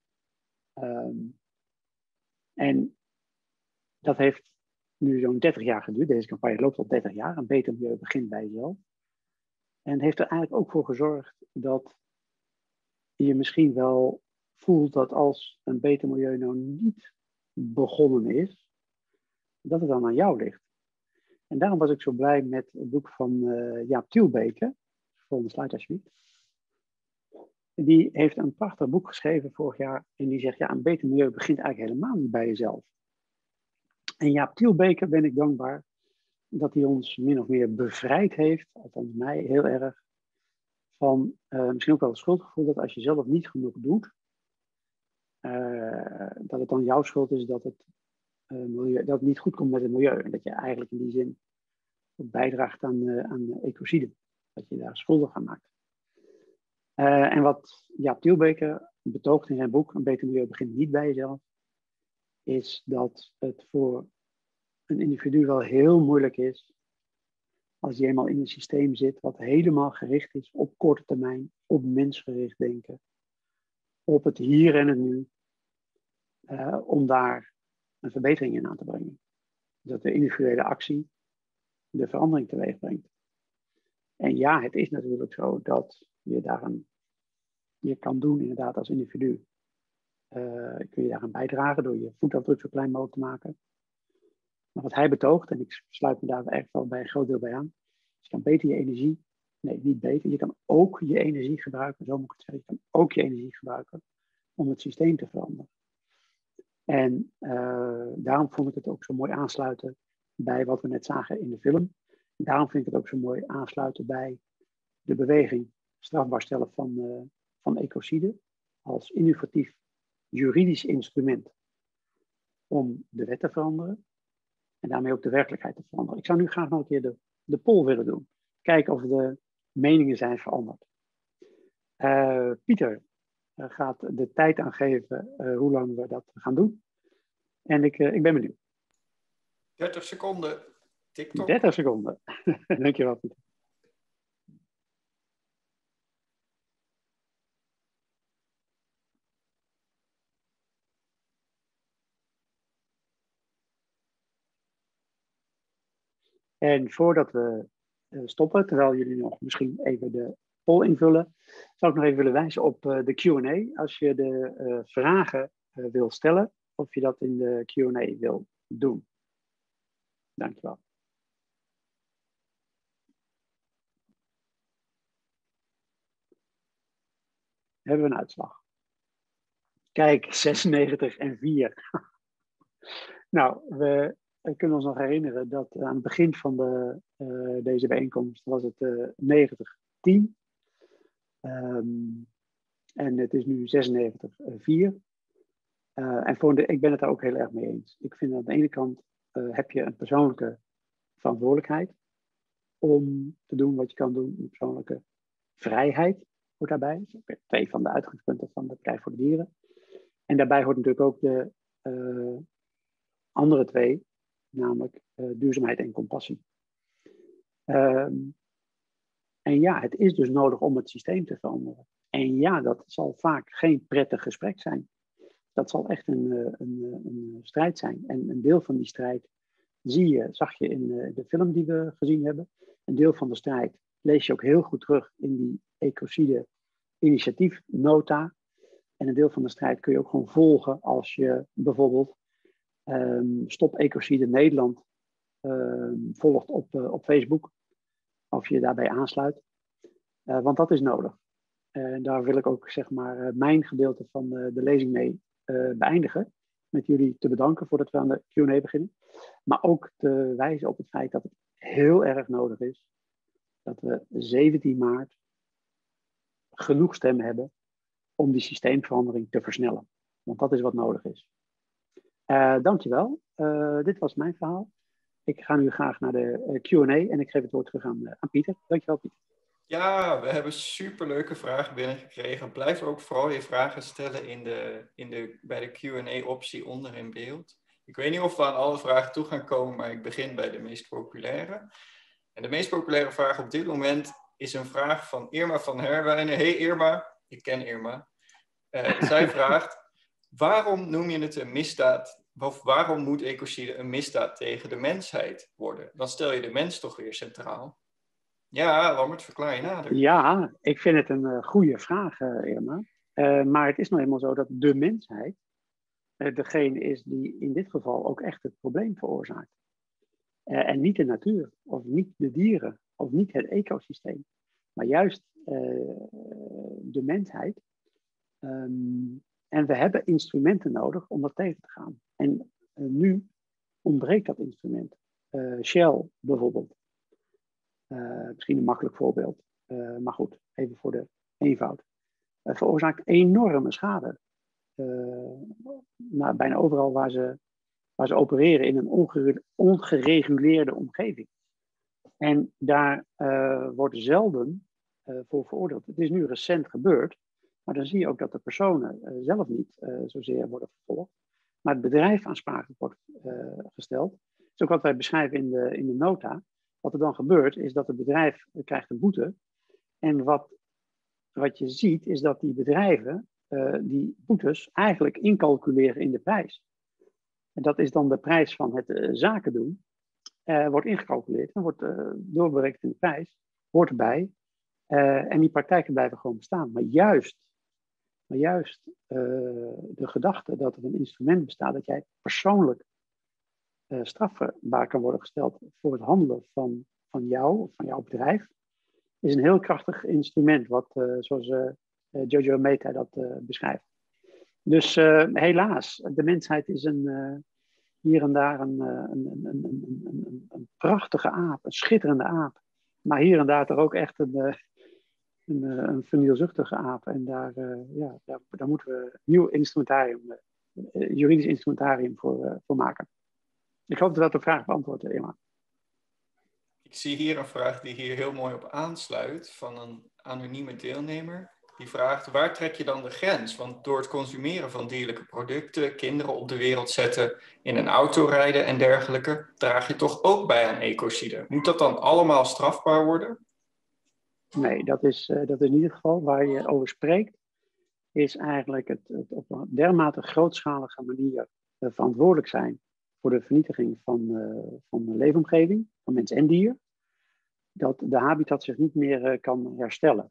En dat heeft nu zo'n 30 jaar geduurd. Deze campagne loopt al 30 jaar. Een beter milieu begint bij jezelf. En heeft er eigenlijk ook voor gezorgd dat je misschien wel voelt dat als een beter milieu nou niet begonnen is, dat het dan aan jou ligt. En daarom was ik zo blij met het boek van Jaap Thielbeke, volgende slide alsjeblieft. Die heeft een prachtig boek geschreven vorig jaar en die zegt, ja, een beter milieu begint eigenlijk helemaal niet bij jezelf. En Jaap Thielbeke ben ik dankbaar dat hij ons min of meer bevrijd heeft, althans mij heel erg, van misschien ook wel het schuldgevoel dat als je zelf niet genoeg doet, dat het dan jouw schuld is dat het niet goed komt met het milieu. En dat je eigenlijk in die zin ook bijdraagt aan ecocide. Dat je daar schuldig aan maakt. En wat Jaap Thielbeke betoogt in zijn boek, Een beter milieu begint niet bij jezelf, is dat het voor een individu wel heel moeilijk is als je eenmaal in een systeem zit wat helemaal gericht is op korte termijn, op mensgericht denken, op het hier en het nu, om daar een verbetering in aan te brengen. Dat de individuele actie de verandering teweeg brengt. En ja, het is natuurlijk zo dat je kan doen inderdaad als individu. Kun je daaraan bijdragen door je voetafdruk zo klein mogelijk te maken. Maar wat hij betoogt, en ik sluit me daar echt wel bij een groot deel bij aan, je kan beter je energie, nee niet beter, je kan ook je energie gebruiken, zo moet ik het zeggen, je kan ook je energie gebruiken om het systeem te veranderen. En daarom vond ik het ook zo mooi aansluiten bij wat we net zagen in de film. En daarom vind ik het ook zo mooi aansluiten bij de beweging strafbaar stellen van ecocide als innovatief juridisch instrument om de wet te veranderen en daarmee ook de werkelijkheid te veranderen. Ik zou nu graag nog een keer de poll willen doen. Kijken of de meningen zijn veranderd. Pieter gaat de tijd aangeven hoe lang we dat gaan doen. En ik ben benieuwd. 30 seconden. TikTok. 30 seconden. Dankjewel, Pieter. En voordat we stoppen, terwijl jullie nog misschien even de poll invullen, zou ik nog even willen wijzen op de Q&A. Als je de vragen wil stellen, of je dat in de Q&A wil doen. Dankjewel. Hebben we een uitslag? Kijk, 96 en 4. Nou, we kunnen ons nog herinneren dat aan het begin van deze bijeenkomst was het 90-10. En het is nu 96-4. Ik ben het daar ook heel erg mee eens. Ik vind aan de ene kant heb je een persoonlijke verantwoordelijkheid om te doen wat je kan doen, een persoonlijke vrijheid hoort daarbij. 2 van de uitgangspunten van de Partij voor de Dieren. En daarbij hoort natuurlijk ook de andere 2, namelijk duurzaamheid en compassie. En ja, het is dus nodig om het systeem te veranderen. En ja, dat zal vaak geen prettig gesprek zijn. Dat zal echt een strijd zijn. En een deel van die strijd zag je in de film die we gezien hebben. Een deel van de strijd lees je ook heel goed terug in die ecocide initiatiefnota. En een deel van de strijd kun je ook gewoon volgen als je bijvoorbeeld Stop Ecocide Nederland volgt op Facebook. Of je daarbij aansluit. Want dat is nodig. Daar wil ik ook zeg maar mijn gedeelte van de lezing mee beëindigen. Met jullie te bedanken voordat we aan de Q&A beginnen. Maar ook te wijzen op het feit dat het heel erg nodig is dat we 17 maart genoeg stem hebben om die systeemverandering te versnellen. Want dat is wat nodig is. Dankjewel. Dit was mijn verhaal. Ik ga nu graag naar de Q&A en ik geef het woord terug aan Pieter. Dankjewel, Pieter. Ja, we hebben superleuke vragen binnengekregen. Blijf ook vooral je vragen stellen bij de Q&A-optie onder in beeld. Ik weet niet of we aan alle vragen toe gaan komen, maar ik begin bij de meest populaire. En de meest populaire vraag op dit moment is een vraag van Irma van Herwijnen. Hey Irma, ik ken Irma. Zij vraagt, waarom noem je het een misdaad? Of waarom moet ecocide een misdaad tegen de mensheid worden? Dan stel je de mens toch weer centraal. Ja, Lammert, verklaar je nader. Ja, ik vind het een goede vraag, Irma. Maar het is nou eenmaal zo dat de mensheid degene is die in dit geval ook echt het probleem veroorzaakt. En niet de natuur, of niet de dieren, of niet het ecosysteem. Maar juist de mensheid. En we hebben instrumenten nodig om dat tegen te gaan. En nu ontbreekt dat instrument. Shell bijvoorbeeld. Misschien een makkelijk voorbeeld. Maar goed, even voor de eenvoud. Veroorzaakt enorme schade. Bijna overal waar ze opereren in een ongereguleerde omgeving. En daar wordt zelden voor veroordeeld. Het is nu recent gebeurd. Maar dan zie je ook dat de personen zelf niet zozeer worden vervolgd. Maar het bedrijf aansprakelijk wordt gesteld. Dat is ook wat wij beschrijven in de nota. Wat er dan gebeurt is dat het bedrijf krijgt een boete. En wat je ziet is dat die bedrijven die boetes eigenlijk incalculeren in de prijs. En dat is dan de prijs van het zaken doen. Wordt ingecalculeerd en wordt doorberekend in de prijs. Hoort erbij. En die praktijken blijven gewoon bestaan. Maar juist de gedachte dat er een instrument bestaat dat jij persoonlijk strafbaar kan worden gesteld voor het handelen van jou of van jouw bedrijf, is een heel krachtig instrument, wat zoals Jojo Meta dat beschrijft. Dus helaas, de mensheid is hier en daar een prachtige aap, een schitterende aap. Maar hier en daar toch ook echt een vernielzuchtige aap. En daar moeten we een nieuw instrumentarium, juridisch instrumentarium voor maken. Ik hoop dat de vraag beantwoordt, Irma. Ik zie hier een vraag die hier heel mooi op aansluit van een anonieme deelnemer. Die vraagt, waar trek je dan de grens? Want door het consumeren van dierlijke producten, kinderen op de wereld zetten, in een auto rijden en dergelijke, draag je toch ook bij aan ecocide. Moet dat dan allemaal strafbaar worden? Nee, dat is niet het geval. Waar je over spreekt, is eigenlijk het op een dermate grootschalige manier verantwoordelijk zijn voor de vernietiging van de leefomgeving, van mens en dier, dat de habitat zich niet meer kan herstellen.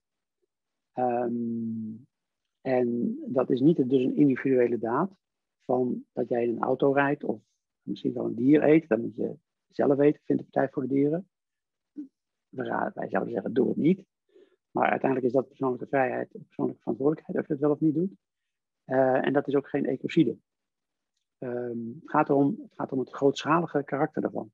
En dat is niet dus een individuele daad van dat jij in een auto rijdt of misschien wel een dier eet. Dat moet je zelf weten, vindt de Partij voor de Dieren. Wij zouden zeggen, doe het niet. Maar uiteindelijk is dat persoonlijke vrijheid, persoonlijke verantwoordelijkheid of je het wel of niet doet. En dat is ook geen ecocide. Het gaat om het grootschalige karakter daarvan.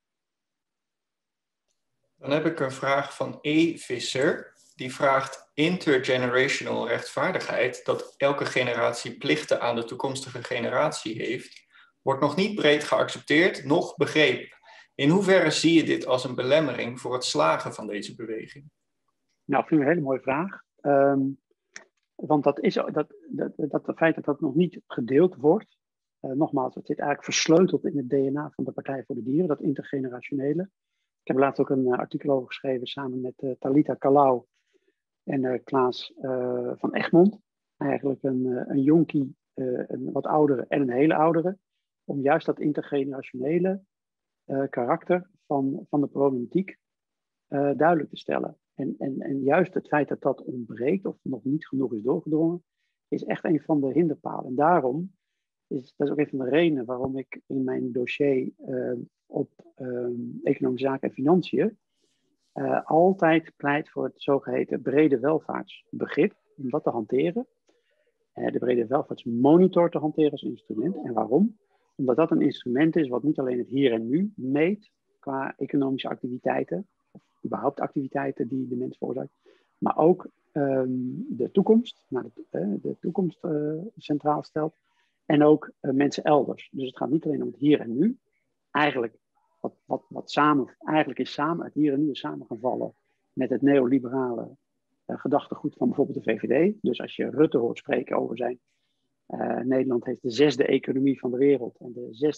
Dan heb ik een vraag van E. Visser. Die vraagt intergenerational rechtvaardigheid, dat elke generatie plichten aan de toekomstige generatie heeft, wordt nog niet breed geaccepteerd, noch begrepen. In hoeverre zie je dit als een belemmering voor het slagen van deze beweging? Nou, ik vind het een hele mooie vraag. Want dat is dat het feit dat dat nog niet gedeeld wordt. Nogmaals, het zit eigenlijk versleuteld in het DNA van de Partij voor de Dieren, dat intergenerationele. Ik heb er laatst ook een artikel over geschreven samen met Talita Kalau en Klaas van Egmond. Eigenlijk een jonkie, een wat oudere en een hele oudere. Om juist dat intergenerationele karakter van de problematiek duidelijk te stellen. En juist het feit dat dat ontbreekt of nog niet genoeg is doorgedrongen, is echt een van de hinderpalen. En daarom dat is ook een van de redenen waarom ik in mijn dossier op economische zaken en financiën altijd pleit voor het zogeheten brede welvaartsbegrip, om dat te hanteren. De brede welvaartsmonitor te hanteren als instrument. En waarom? Omdat dat een instrument is wat niet alleen het hier en nu meet qua economische activiteiten, of überhaupt activiteiten die de mens veroorzaakt, maar ook de toekomst, de toekomst centraal stelt. En ook mensen elders. Dus het gaat niet alleen om het hier en nu. Eigenlijk, eigenlijk is het hier en nu is samengevallen met het neoliberale gedachtegoed van bijvoorbeeld de VVD. Dus als je Rutte hoort spreken over zijn Nederland heeft de 6e economie van de wereld en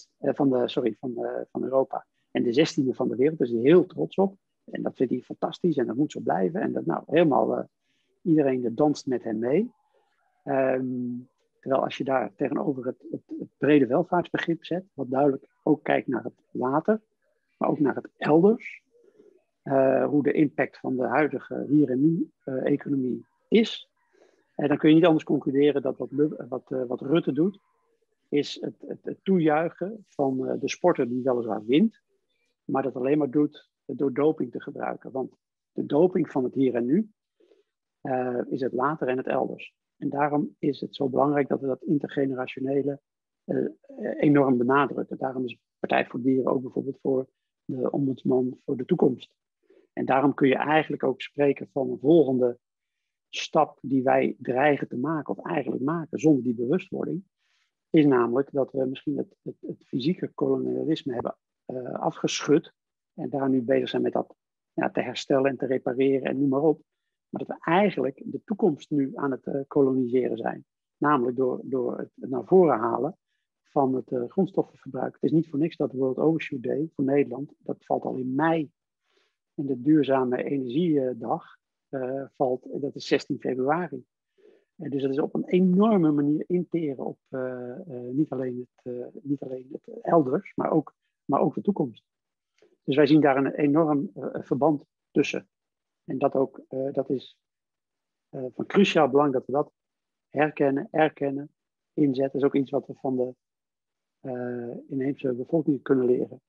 van Europa en de 16e van de wereld. Daar is hij heel trots op. En dat vindt hij fantastisch en dat moet zo blijven. En dat helemaal iedereen danst met hem mee. Terwijl als je daar tegenover het brede welvaartsbegrip zet, wat duidelijk ook kijkt naar het later, maar ook naar het elders, hoe de impact van de huidige hier en nu economie is, dan kun je niet anders concluderen dat wat Rutte doet, is het toejuichen van de sporter die weliswaar wint, maar dat alleen maar doet door doping te gebruiken. Want de doping van het hier en nu is het later en het elders. En daarom is het zo belangrijk dat we dat intergenerationele enorm benadrukken. Daarom is Partij voor de Dieren ook bijvoorbeeld voor de ombudsman voor de toekomst. En daarom kun je eigenlijk ook spreken van een volgende stap die wij dreigen te maken, of eigenlijk maken zonder die bewustwording, is namelijk dat we misschien het fysieke kolonialisme hebben afgeschud en daar nu bezig zijn met dat te herstellen en te repareren en noem maar op. Maar dat we eigenlijk de toekomst nu aan het koloniseren zijn. Namelijk door het naar voren halen van het grondstoffenverbruik. Het is niet voor niks dat World Overshoot Day voor Nederland, dat valt al in mei. En de duurzame energiedag dat is 16 februari. Dus dat is op een enorme manier interen op niet alleen het elders, maar ook de toekomst. Dus wij zien daar een enorm verband tussen. En dat is van cruciaal belang dat we dat erkennen, inzetten. Dat is ook iets wat we van de inheemse bevolking kunnen leren.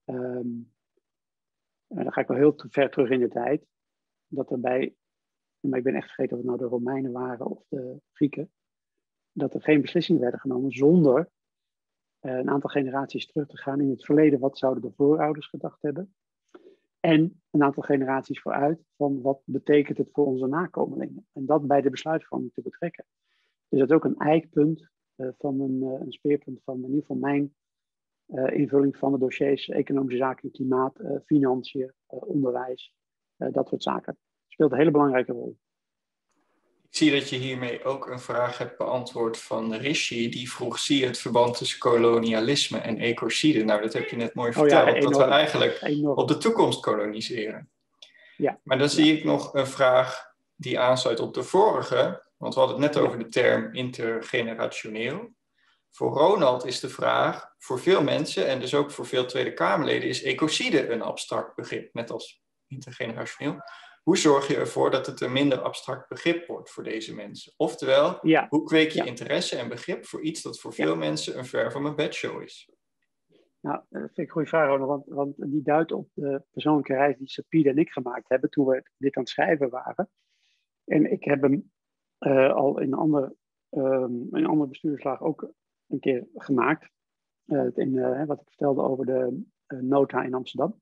Dan ga ik wel heel ver terug in de tijd. Maar ik ben echt vergeten of het nou de Romeinen waren of de Grieken, dat er geen beslissingen werden genomen zonder een aantal generaties terug te gaan in het verleden. Wat zouden de voorouders gedacht hebben? En een aantal generaties vooruit van wat betekent het voor onze nakomelingen. En dat bij de besluitvorming te betrekken. Dus dat is ook een eikpunt van een speerpunt van in ieder geval mijn invulling van de dossiers economische zaken, klimaat, financiën, onderwijs, dat soort zaken. Speelt een hele belangrijke rol. Ik zie dat je hiermee ook een vraag hebt beantwoord van Rishi. Die vroeg, zie je het verband tussen kolonialisme en ecocide? Nou, dat heb je net mooi verteld. Enorm, dat we eigenlijk op de toekomst koloniseren. Ja, maar dan zie ik nog een vraag die aansluit op de vorige. Want we hadden het net over de term intergenerationeel. Voor Ronald is de vraag, voor veel mensen en dus ook voor veel Tweede Kamerleden, is ecocide een abstract begrip, net als intergenerationeel. Hoe zorg je ervoor dat het een minder abstract begrip wordt voor deze mensen? Oftewel, hoe kweek je interesse en begrip voor iets dat voor veel mensen een ver van mijn bedshow is? Nou, dat vind ik een goede vraag, Ronald, want die duidt op de persoonlijke reis die Sapide en ik gemaakt hebben toen we dit aan het schrijven waren. En ik heb hem al in een ander bestuurslaag ook een keer gemaakt. Wat ik vertelde over de nota in Amsterdam.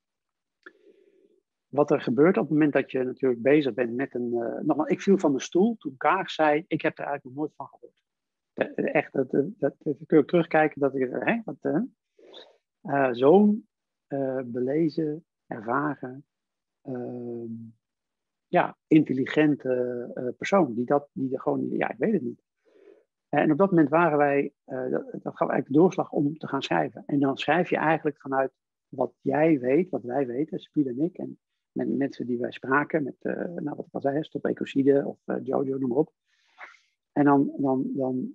Wat er gebeurt op het moment dat je natuurlijk bezig bent met nogmaals, ik viel van de stoel toen Kaag zei, ik heb er eigenlijk nog nooit van gehoord. Echt, dat kun je terugkijken, dat ik zo'n belezen, ervaren intelligente persoon die er gewoon, ik weet het niet. En op dat moment waren wij, dat gaf eigenlijk de doorslag om te gaan schrijven. En dan schrijf je eigenlijk vanuit wat jij weet, wat wij weten, Spiel en ik, en met mensen die wij spraken, met, wat ik al zei, Stop Ecocide of Jojo, noem maar op. En dan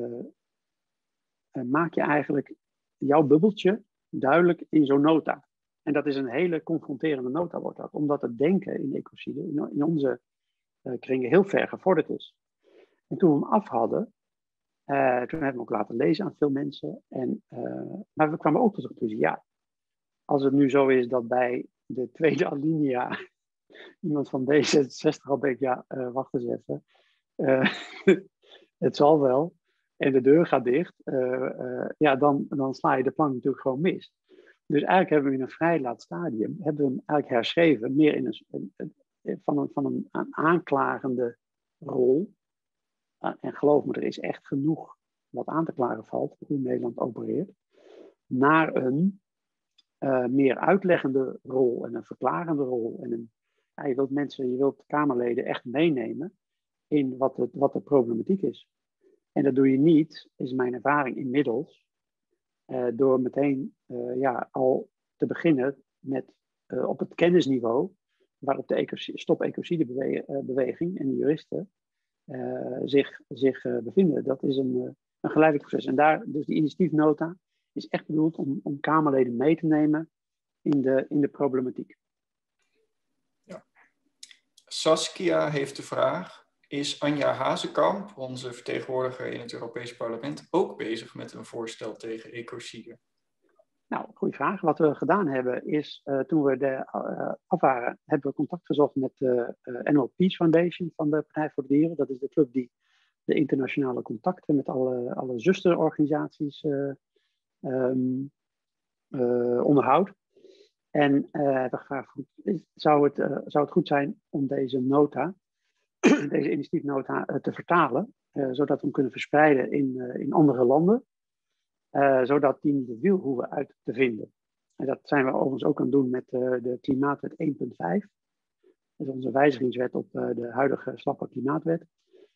maak je eigenlijk jouw bubbeltje duidelijk in zo'n nota. En dat is een hele confronterende nota, wordt dat. Omdat het denken in ecocide, in onze kringen, heel ver gevorderd is. En toen we hem af hadden, toen hebben we hem ook laten lezen aan veel mensen. Maar we kwamen ook tot de conclusie, ja, als het nu zo is dat bij de tweede alinea iemand van D66 al denkt, wacht eens even. Het zal wel. En de deur gaat dicht. Dan sla je de plank natuurlijk gewoon mis. Dus eigenlijk hebben we in een vrij laat stadium, hebben we hem eigenlijk herschreven, meer in een aanklagende rol. En geloof me, er is echt genoeg wat aan te klagen valt, hoe Nederland opereert, naar een meer uitleggende rol en een verklarende rol. En je wilt Kamerleden echt meenemen in wat de problematiek is. En dat doe je niet, is mijn ervaring inmiddels, door meteen al te beginnen met op het kennisniveau waarop de Stop Ecocide beweging en de juristen zich bevinden. Dat is een geleidelijk proces. En dus die initiatiefnota is echt bedoeld om Kamerleden mee te nemen in de problematiek. Ja. Saskia heeft de vraag: is Anja Hazekamp, onze vertegenwoordiger in het Europees Parlement, ook bezig met een voorstel tegen ecocide? Nou, goede vraag. Wat we gedaan hebben is, toen we af waren, hebben we contact gezocht met de Animal Peace Foundation van de Partij voor de Dieren. Dat is de club die de internationale contacten met alle zusterorganisaties onderhoudt. En hebben gevraagd, zou het goed zijn om deze initiatiefnota te vertalen, zodat we hem kunnen verspreiden in andere landen, zodat die niet het wiel hoeven uit te vinden. En dat zijn we overigens ook aan het doen met de Klimaatwet 1.5. Dat is onze wijzigingswet op de huidige slappe klimaatwet.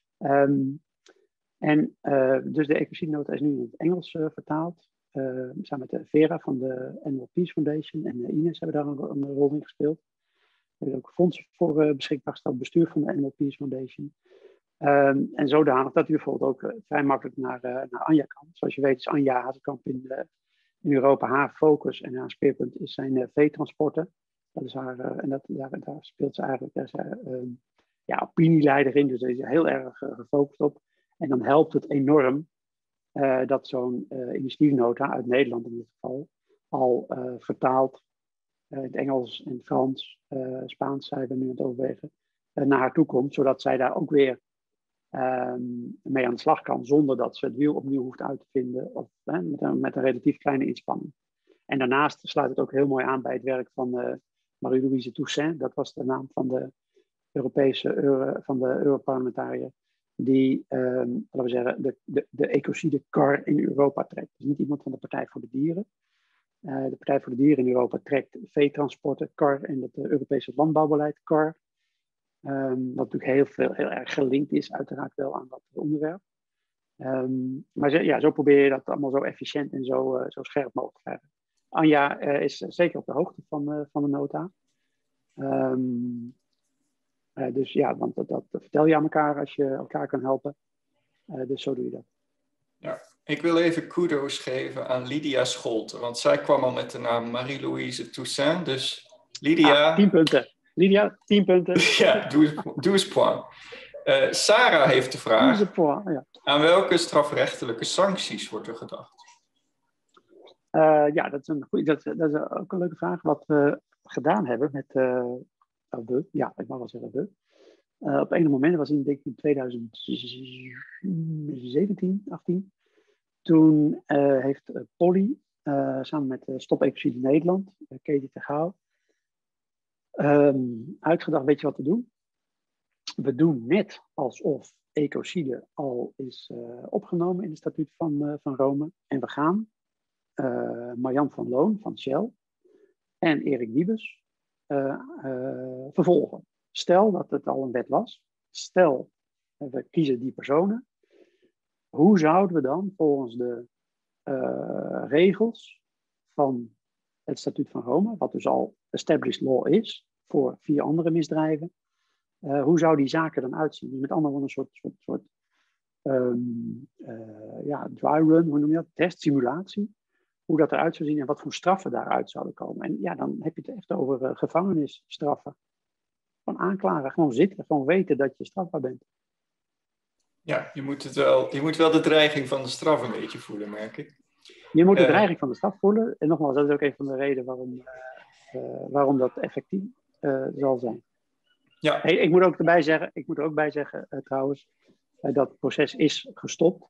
Dus de ecocidenota is nu in het Engels vertaald. Samen met de Vera van de Animal Peace Foundation en Ines hebben daar een rol in gespeeld. We hebben ook fondsen voor beschikbaar gesteld, bestuur van de Animal Peace Foundation. En zodanig dat u bijvoorbeeld ook vrij makkelijk naar Anja kan. Zoals je weet is Anja Hazekamp in Europa haar focus en haar speerpunt zijn veetransporten. Dat is haar, daar speelt ze eigenlijk opinieleider in, dus daar is ze heel erg gefocust op. En dan helpt het enorm dat zo'n initiatiefnota uit Nederland in dit geval al vertaald in het Engels en Frans, Spaans zijn we nu aan het overwegen, naar haar toe komt, zodat zij daar ook weer mee aan de slag kan, zonder dat ze het wiel opnieuw hoeft uit te vinden, of met een relatief kleine inspanning. En daarnaast sluit het ook heel mooi aan bij het werk van Marie-Louise Toussaint, dat was de naam van de Europarlementariër, die, laten we zeggen, de ecocide-kar in Europa trekt. Dus niet iemand van de Partij voor de Dieren. De Partij voor de Dieren in Europa trekt veetransporten, kar, en het Europese landbouwbeleid, kar. Wat natuurlijk heel erg gelinkt is, uiteraard wel aan dat onderwerp. Maar zo probeer je dat allemaal zo efficiënt en zo scherp mogelijk te krijgen. Anja is zeker op de hoogte van de nota. Dus ja, want dat vertel je aan elkaar als je elkaar kan helpen. Dus zo doe je dat. Ja, ik wil even kudos geven aan Lydia Scholten, want zij kwam al met de naam Marie-Louise Toussaint. Dus Lydia... 10 punten. Lydia, 10 punten. Ja, doe eens point. Sarah heeft de vraag: ja. Aan welke strafrechtelijke sancties wordt er gedacht? Dat is een goeie, dat is ook een leuke vraag. Wat we gedaan hebben met ik mag wel zeggen op een moment, dat was denk ik in 2017, 18. Toen heeft Polly samen met Stop Ecocide Nederland, Katie de Gouw, uitgedacht, weet je wat we doen? We doen net alsof ecocide al is opgenomen in het statuut van Rome. En we gaan Marjan van Loon van Shell en Erik Wiebes vervolgen. stel dat het al een wet was. Stel, we kiezen die personen. Hoe zouden we dan volgens de regels van het Statuut van Rome, wat dus al established law is voor 4 andere misdrijven, hoe zou die zaken dan uitzien? Dus met andere woorden een soort dry run, hoe noem je dat? Testsimulatie. Hoe dat eruit zou zien en wat voor straffen daaruit zouden komen. En ja, dan heb je het echt over gevangenisstraffen. Gewoon aanklagen, gewoon zitten, gewoon weten dat je strafbaar bent. Ja, je moet wel de dreiging van de straf een beetje voelen, merk ik. Je moet de dreiging van de straf voelen. En nogmaals, dat is ook een van de redenen waarom dat effectief zal zijn. Ja. Hey, ik moet er ook bij zeggen trouwens, dat het proces is gestopt.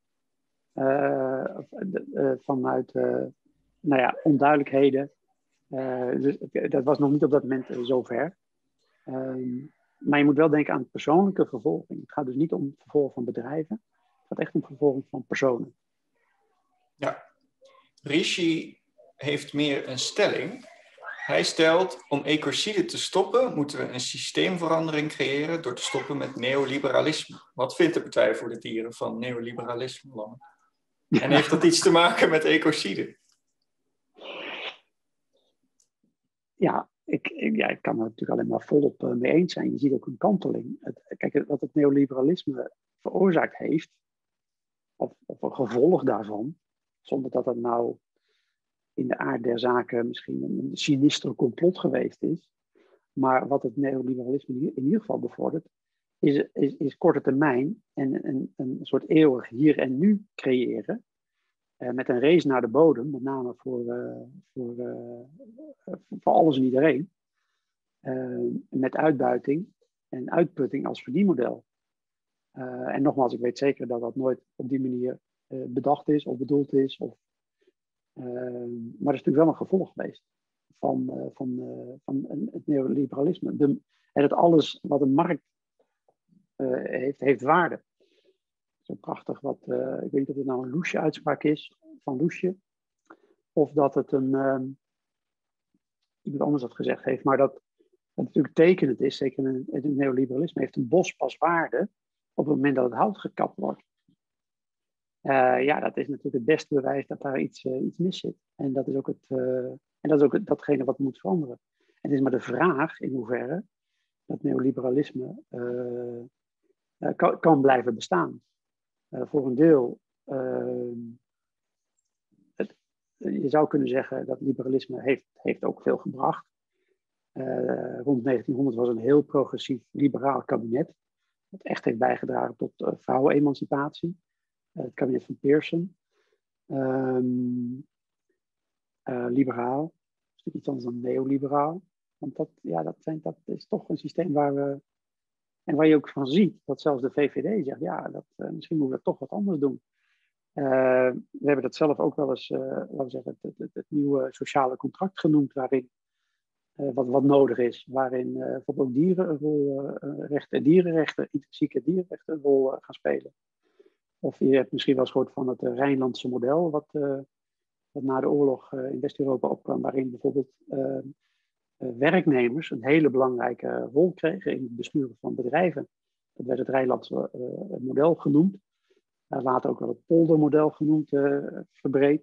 Vanuit onduidelijkheden. Dus dat was nog niet op dat moment zover. Maar je moet wel denken aan persoonlijke vervolging. Het gaat dus niet om vervolging van bedrijven. Het gaat echt om vervolging van personen. Ja. Rishi heeft meer een stelling. Hij stelt, om ecocide te stoppen, moeten we een systeemverandering creëren door te stoppen met neoliberalisme. Wat vindt de Partij voor de Dieren van neoliberalisme, Lammert? En heeft dat iets te maken met ecocide? Ja, ik kan er natuurlijk alleen maar volop mee eens zijn. Je ziet ook een kanteling. Kijk, wat het neoliberalisme veroorzaakt heeft, of een gevolg daarvan, zonder dat het nou in de aard der zaken misschien een sinister complot geweest is. Maar wat het neoliberalisme in ieder geval bevordert, is korte termijn en een soort eeuwig hier en nu creëren. Met een race naar de bodem, met name voor alles en iedereen. Met uitbuiting en uitputting als verdienmodel. En nogmaals, ik weet zeker dat dat nooit op die manier bedacht is of bedoeld is. Maar dat is natuurlijk wel een gevolg geweest van het neoliberalisme. En dat alles wat een markt heeft waarde. Zo prachtig ik weet niet of het nou een Loesje-uitspraak is, van Loesje, of dat het iemand anders dat gezegd heeft, maar dat natuurlijk tekenend is, zeker in het neoliberalisme, heeft een bos pas waarde op het moment dat het hout gekapt wordt. Dat is natuurlijk het beste bewijs dat daar iets mis zit. En dat is ook datgene wat moet veranderen. En het is maar de vraag in hoeverre dat neoliberalisme kan blijven bestaan. Voor een deel, je zou kunnen zeggen dat liberalisme heeft ook veel gebracht. Rond 1900 was een heel progressief liberaal kabinet. Dat echt heeft bijgedragen tot vrouwenemancipatie. Het kabinet van Pearson. Liberaal. Dat is natuurlijk iets anders dan neoliberaal. Want dat is toch een systeem waar je ook van ziet dat zelfs de VVD zegt, misschien moeten we toch wat anders doen. We hebben dat zelf ook wel eens, laten we zeggen, het nieuwe sociale contract genoemd, waarin wat nodig is, waarin bijvoorbeeld dierenrechten, intrinsieke dierenrechten een rol gaan spelen. Of je hebt misschien wel eens gehoord van het Rijnlandse model, wat na de oorlog in West-Europa opkwam, waarin bijvoorbeeld werknemers een hele belangrijke rol kregen in het besturen van bedrijven. Dat werd het Rijnlandse model genoemd. Later ook wel het poldermodel genoemd, verbreed.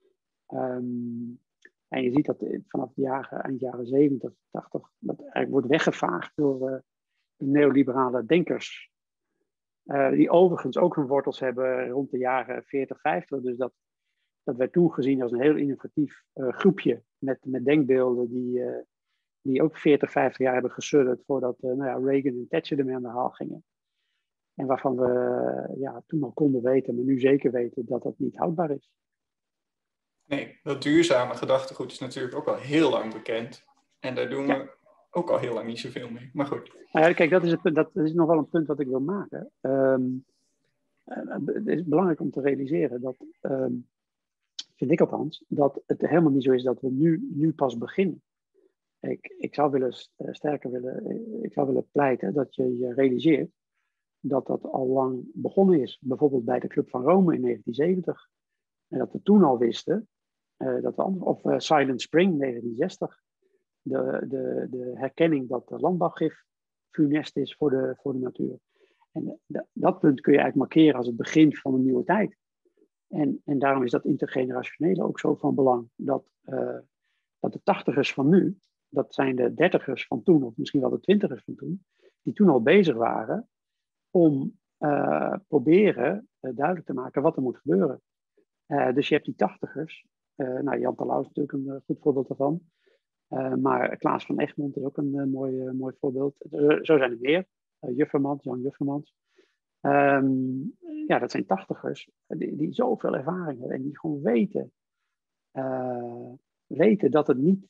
En je ziet dat vanaf eind jaren 70, 80, dat eigenlijk wordt weggevaagd door de neoliberale denkers. Die overigens ook hun wortels hebben rond de jaren 40, 50. Dus dat werd toen gezien als een heel innovatief groepje met denkbeelden die ook 40, 50 jaar hebben gesudderd voordat Reagan en Thatcher ermee aan de haal gingen. En waarvan we toen al konden weten, maar nu zeker weten dat dat niet houdbaar is. Nee, dat duurzame gedachtegoed is natuurlijk ook al heel lang bekend. En daar doen we ook al heel lang niet zoveel mee. Maar goed. Nou ja, kijk, dat is nog wel een punt wat ik wil maken. Het is belangrijk om te realiseren dat, vind ik althans, dat het helemaal niet zo is dat we nu pas beginnen. Ik zou willen pleiten dat je realiseert dat dat al lang begonnen is. Bijvoorbeeld bij de Club van Rome in 1970. En dat we toen al wisten, of Silent Spring 1960. De herkenning dat de landbouwgif funest is voor de natuur. En dat punt kun je eigenlijk markeren als het begin van een nieuwe tijd. En daarom is dat intergenerationele ook zo van belang. Dat de 80ers van nu, dat zijn de 30ers van toen, of misschien wel de 20ers van toen, die toen al bezig waren om proberen duidelijk te maken wat er moet gebeuren. Dus je hebt die 80ers. Jan Terlouw is natuurlijk een goed voorbeeld daarvan. Maar Klaas van Egmond is ook een mooi voorbeeld. Zo zijn er meer. Jan Juffermans. Dat zijn 80ers die zoveel ervaring hebben en die gewoon weten dat het niet.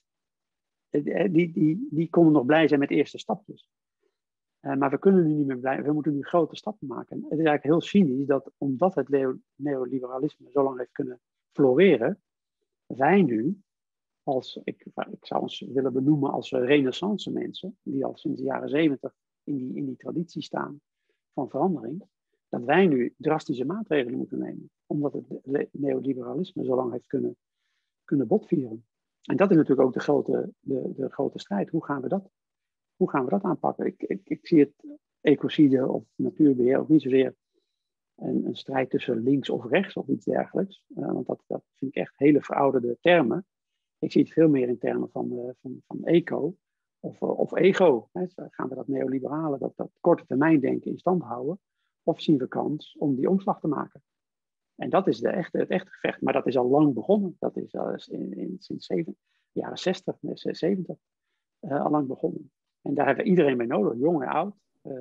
Die konden nog blij zijn met eerste stapjes. Maar we kunnen nu niet meer blij. We moeten nu grote stappen maken. Het is eigenlijk heel cynisch dat omdat het neoliberalisme zo lang heeft kunnen floreren, wij nu, ik zou ons willen benoemen als renaissance mensen, die al sinds de jaren 70 in die traditie staan van verandering, dat wij nu drastische maatregelen moeten nemen. Omdat het neoliberalisme zo lang heeft kunnen botvieren. En dat is natuurlijk ook de grote strijd. Hoe gaan we dat aanpakken? Ik zie het ecocide of natuurbeheer ook niet zozeer een strijd tussen links of rechts of iets dergelijks. Want dat vind ik echt hele verouderde termen. Ik zie het veel meer in termen van eco of ego. Gaan we dat neoliberale, dat korte termijn denken in stand houden? Of zien we kans om die omslag te maken? En dat is het echte gevecht. Maar dat is al lang begonnen. Dat is sinds de jaren 60, 70 al lang begonnen. En daar hebben we iedereen mee nodig, jong en oud.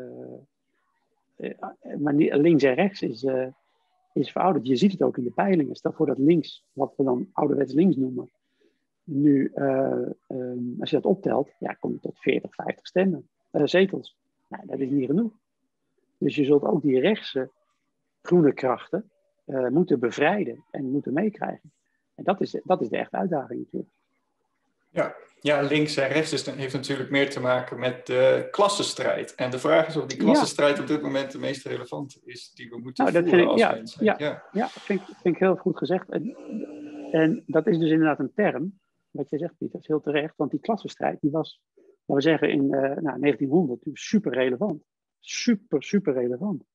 Maar links en rechts is verouderd. Je ziet het ook in de peilingen. Stel voor dat links, wat we dan ouderwets links noemen, nu, als je dat optelt, kom je tot 40, 50 zetels. Nou, dat is niet genoeg. Dus je zult ook die rechtse groene krachten moeten bevrijden en moeten meekrijgen. En dat is de echte uitdaging natuurlijk. Ja, links en rechts heeft natuurlijk meer te maken met de klassenstrijd. En de vraag is of die klassenstrijd op dit moment de meest relevante is die we moeten voeren als mensen. Ja, vind ik heel goed gezegd. En dat is dus inderdaad een term, wat je zegt, Pieter, is heel terecht. Want die klassenstrijd die was, laten we zeggen, in 1900 super relevant. Super relevant.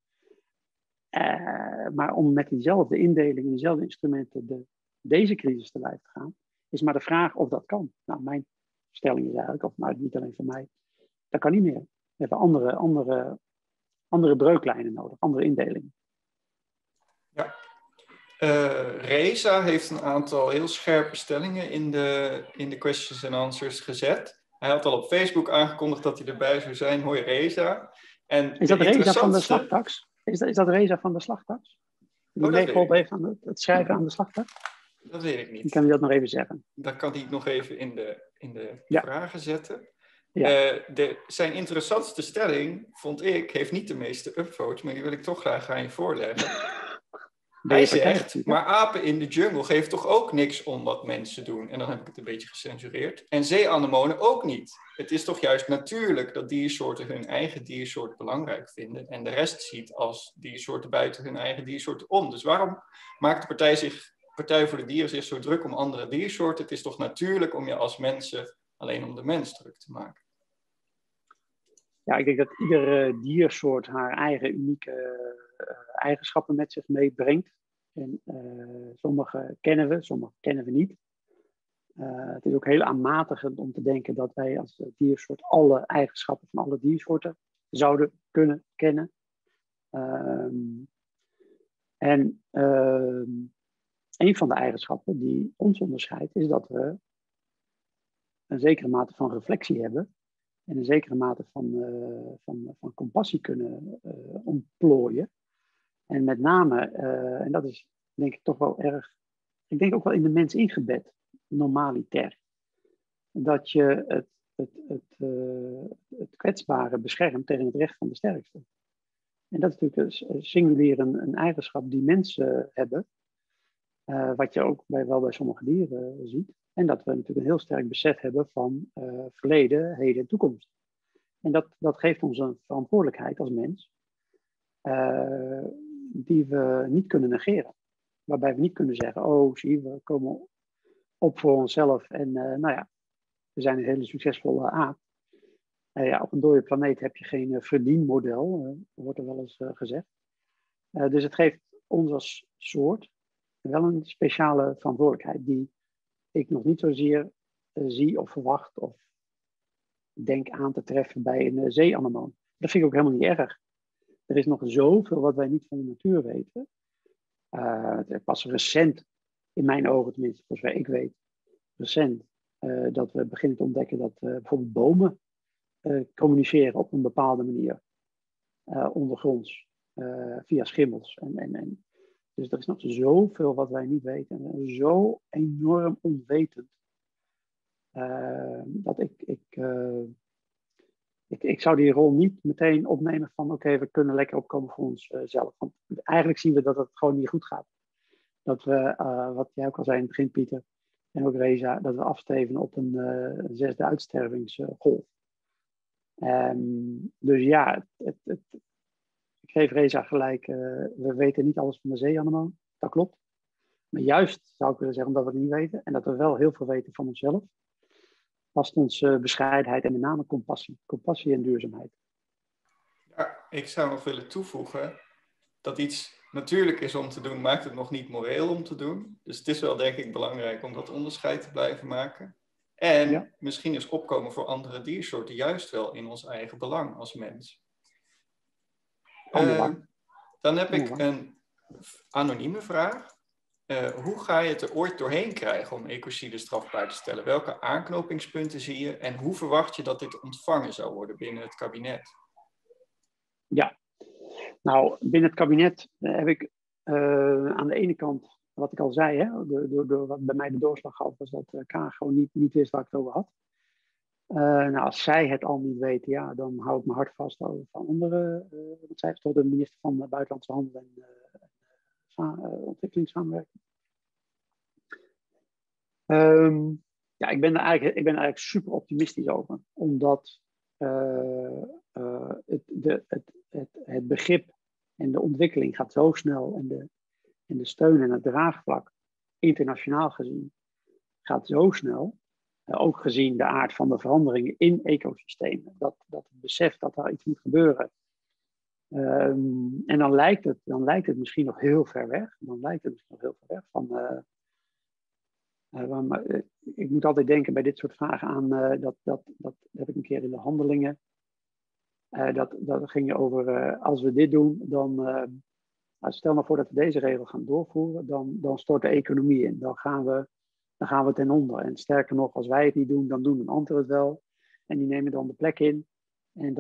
Maar om met diezelfde indeling en diezelfde instrumenten deze crisis te lijf te gaan, is maar de vraag of dat kan. Nou, mijn stelling is eigenlijk, maar niet alleen van mij, dat kan niet meer. We hebben andere breuklijnen nodig, andere indelingen. Ja. Reza heeft een aantal heel scherpe stellingen in de questions and answers gezet. Hij had al op Facebook aangekondigd dat hij erbij zou zijn. Hoi Reza. Is dat Reza van de slagtax? Is dat Reza van de slagtax? Die meegeholpen heeft aan het schrijven aan de slagtax? Dat weet ik niet. Kan hij dat nog even zeggen? Dat kan hij nog even in de vragen zetten. Ja. Zijn interessantste stelling, vond ik, heeft niet de meeste upvotes, maar die wil ik toch graag aan je voorleggen. Hij zegt, maar apen in de jungle geven toch ook niks om wat mensen doen. En dan heb ik het een beetje gecensureerd. En zeeanemonen ook niet. Het is toch juist natuurlijk dat diersoorten hun eigen diersoort belangrijk vinden. En de rest ziet als diersoorten buiten hun eigen diersoorten om. Dus waarom maakt de Partij voor de Dieren zich zo druk om andere diersoorten? Het is toch natuurlijk om je als mensen alleen om de mens druk te maken? Ja, ik denk dat iedere diersoort haar eigen unieke eigenschappen met zich meebrengt. En sommige kennen we, sommige kennen we niet. Het is ook heel aanmatigend om te denken dat wij als diersoort alle eigenschappen van alle diersoorten zouden kunnen kennen. Een van de eigenschappen die ons onderscheidt is dat we een zekere mate van reflectie hebben en een zekere mate van compassie kunnen ontplooien. En met name, en dat is denk ik toch wel erg, ik denk ook wel in de mens ingebed, normaliter. Dat je het kwetsbare beschermt tegen het recht van de sterkste. En dat is natuurlijk singulier een eigenschap die mensen hebben, wat je ook wel bij sommige dieren ziet. En dat we natuurlijk een heel sterk besef hebben van verleden, heden en toekomst. En dat geeft ons een verantwoordelijkheid als mens, die we niet kunnen negeren. Waarbij we niet kunnen zeggen, oh zie, we komen op voor onszelf en we zijn een hele succesvolle aap. Ja, op een dode planeet heb je geen verdienmodel, wordt er wel eens gezegd. Dus het geeft ons als soort wel een speciale verantwoordelijkheid die ik nog niet zozeer zie of verwacht of denk aan te treffen bij een zeeanemoon. Dat vind ik ook helemaal niet erg. Er is nog zoveel wat wij niet van de natuur weten. Pas recent, in mijn ogen tenminste, voor zover ik weet, recent, dat we beginnen te ontdekken dat bijvoorbeeld bomen communiceren op een bepaalde manier ondergronds via schimmels. Dus er is nog zoveel wat wij niet weten en zo enorm onwetend dat ik zou die rol niet meteen opnemen van oké, we kunnen lekker opkomen voor onszelf. Want eigenlijk zien we dat het gewoon niet goed gaat. Dat we, wat jij ook al zei in het begin, Pieter, en ook Reza, dat we afsteven op een zesde uitstervingsgolf. Dus ja, ik geef Reza gelijk, we weten niet alles van de zeeanemoon, dat klopt. Maar juist zou ik willen zeggen, omdat we het niet weten en dat we wel heel veel weten van onszelf, past onze bescheidenheid en met name compassie en duurzaamheid. Ja, ik zou nog willen toevoegen dat iets natuurlijk is om te doen, maakt het nog niet moreel om te doen. Dus het is wel denk ik belangrijk om dat onderscheid te blijven maken. En misschien is opkomen voor andere diersoorten juist wel in ons eigen belang als mens. Dan heb ik een anonieme vraag. Hoe ga je het er ooit doorheen krijgen om ecocide strafbaar te stellen? Welke aanknopingspunten zie je en hoe verwacht je dat dit ontvangen zou worden binnen het kabinet? Ja, nou binnen het kabinet heb ik aan de ene kant, wat ik al zei, hè, door wat bij mij de doorslag gaf, was dat Kaag gewoon niet wist waar ik het over had. Nou, als zij het al niet weten, ja, dan hou ik mijn hart vast over van anderen. Want zij is toch de minister van Buitenlandse Handel en Ontwikkelingssamenwerking. Ja, ik ben er eigenlijk super optimistisch over. Omdat het begrip en de ontwikkeling gaat zo snel en de steun en het draagvlak, internationaal gezien, gaat zo snel. Ook gezien de aard van de veranderingen in ecosystemen. Dat het besef dat er iets moet gebeuren. En dan lijkt het misschien nog heel ver weg. Ik moet altijd denken bij dit soort vragen aan, dat heb ik een keer in de handelingen. Dat ging over, als we dit doen, dan stel nou voor dat we deze regel gaan doorvoeren, dan stort de economie in. Dan gaan we ten onder. En sterker nog, als wij het niet doen, dan doen een ander het wel. En die nemen dan de plek in. En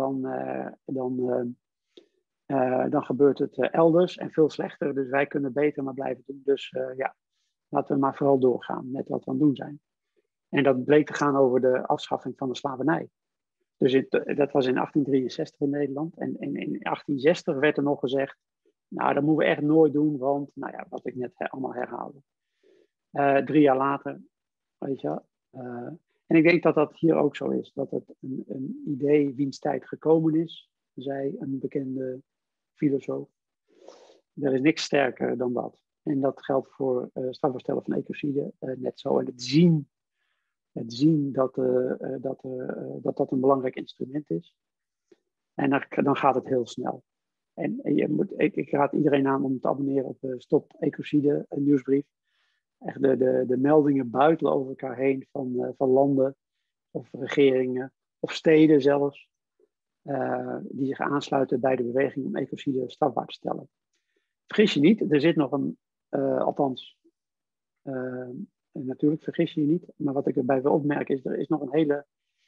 dan gebeurt het elders en veel slechter. Dus wij kunnen beter maar blijven doen. Dus ja, laten we maar vooral doorgaan met wat we aan het doen zijn. En dat bleek te gaan over de afschaffing van de slavernij. Dus dat was in 1863 in Nederland. En in 1860 werd er nog gezegd, nou, dat moeten we echt nooit doen, want, nou ja, wat ik net allemaal herhaalde. 3 jaar later, weet je. En ik denk dat dat hier ook zo is. Dat het een idee wiens tijd gekomen is, zei een bekende filosoof. Er is niks sterker dan dat. En dat geldt voor strafbaar stellen van ecocide net zo. En het zien dat dat een belangrijk instrument is. En dan gaat het heel snel. En ik raad iedereen aan om te abonneren op Stop Ecocide, een nieuwsbrief. Echt de meldingen buitelen over elkaar heen van landen of regeringen of steden zelfs. Die zich aansluiten bij de beweging om ecocide strafbaar te stellen. Vergis je niet, er zit nog natuurlijk vergis je niet, maar wat ik erbij wil opmerken is, er is nog een hele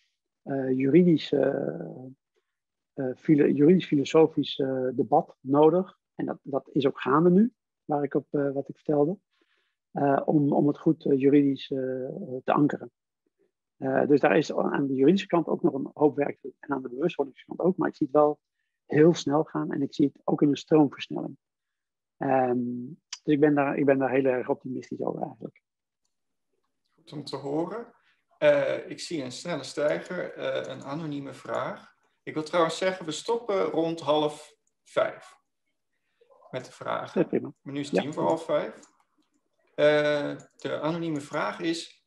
juridisch-filosofisch debat nodig. En dat is ook gaande nu, wat ik vertelde. Om het goed juridisch te ankeren. Dus daar is aan de juridische kant ook nog een hoop werk en aan de bewustwordingskant ook. Maar ik zie het wel heel snel gaan en ik zie het ook in een stroomversnelling. Dus ik ben daar heel erg optimistisch over eigenlijk. Goed om te horen. Ik zie een snelle stijger, een anonieme vraag. Ik wil trouwens zeggen, we stoppen rond 4:30 met de vragen. Ja, maar nu is het 4:10. De anonieme vraag is,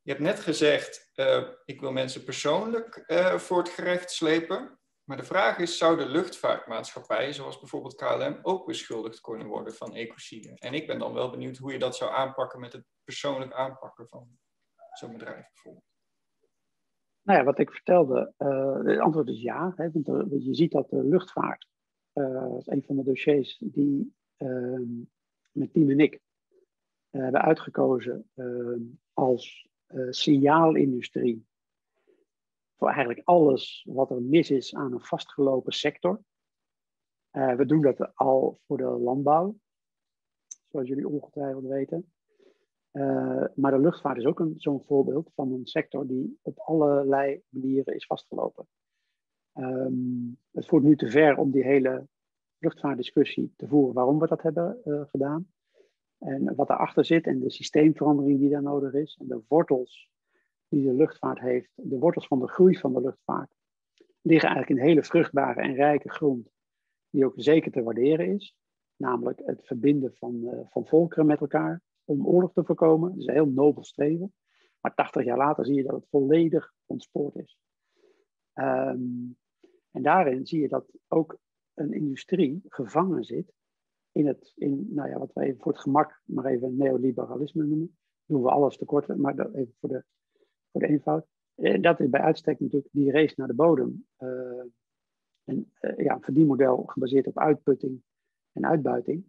Je hebt net gezegd, ik wil mensen persoonlijk voor het gerecht slepen. Maar de vraag is, zouden luchtvaartmaatschappijen, zoals bijvoorbeeld KLM, ook beschuldigd kunnen worden van ecocide? En ik ben dan wel benieuwd hoe je dat zou aanpakken met het persoonlijk aanpakken van zo'n bedrijf bijvoorbeeld. Nou ja, wat ik vertelde, het antwoord is ja. Hè, want je ziet dat de luchtvaart, dat is een van de dossiers die mijn team en ik hebben uitgekozen als signaalindustrie voor eigenlijk alles wat er mis is aan een vastgelopen sector. We doen dat al voor de landbouw, zoals jullie ongetwijfeld weten. Maar de luchtvaart is ook zo'n voorbeeld van een sector die op allerlei manieren is vastgelopen. Het voert nu te ver om die hele luchtvaartdiscussie te voeren waarom we dat hebben gedaan. En wat daarachter zit en de systeemverandering die daar nodig is. En de wortels die de luchtvaart heeft, de wortels van de groei van de luchtvaart, liggen eigenlijk in hele vruchtbare en rijke grond. Die ook zeker te waarderen is. Namelijk het verbinden van volkeren met elkaar om oorlog te voorkomen. Dat is een heel nobel streven. Maar 80 jaar later zie je dat het volledig ontspoord is. En daarin zie je dat ook een industrie gevangen zit nou ja, wat we even voor het gemak maar even neoliberalisme noemen. Doen we alles tekort, maar dat even voor de eenvoud. En dat is bij uitstek natuurlijk die race naar de bodem. Een verdienmodel gebaseerd op uitputting en uitbuiting.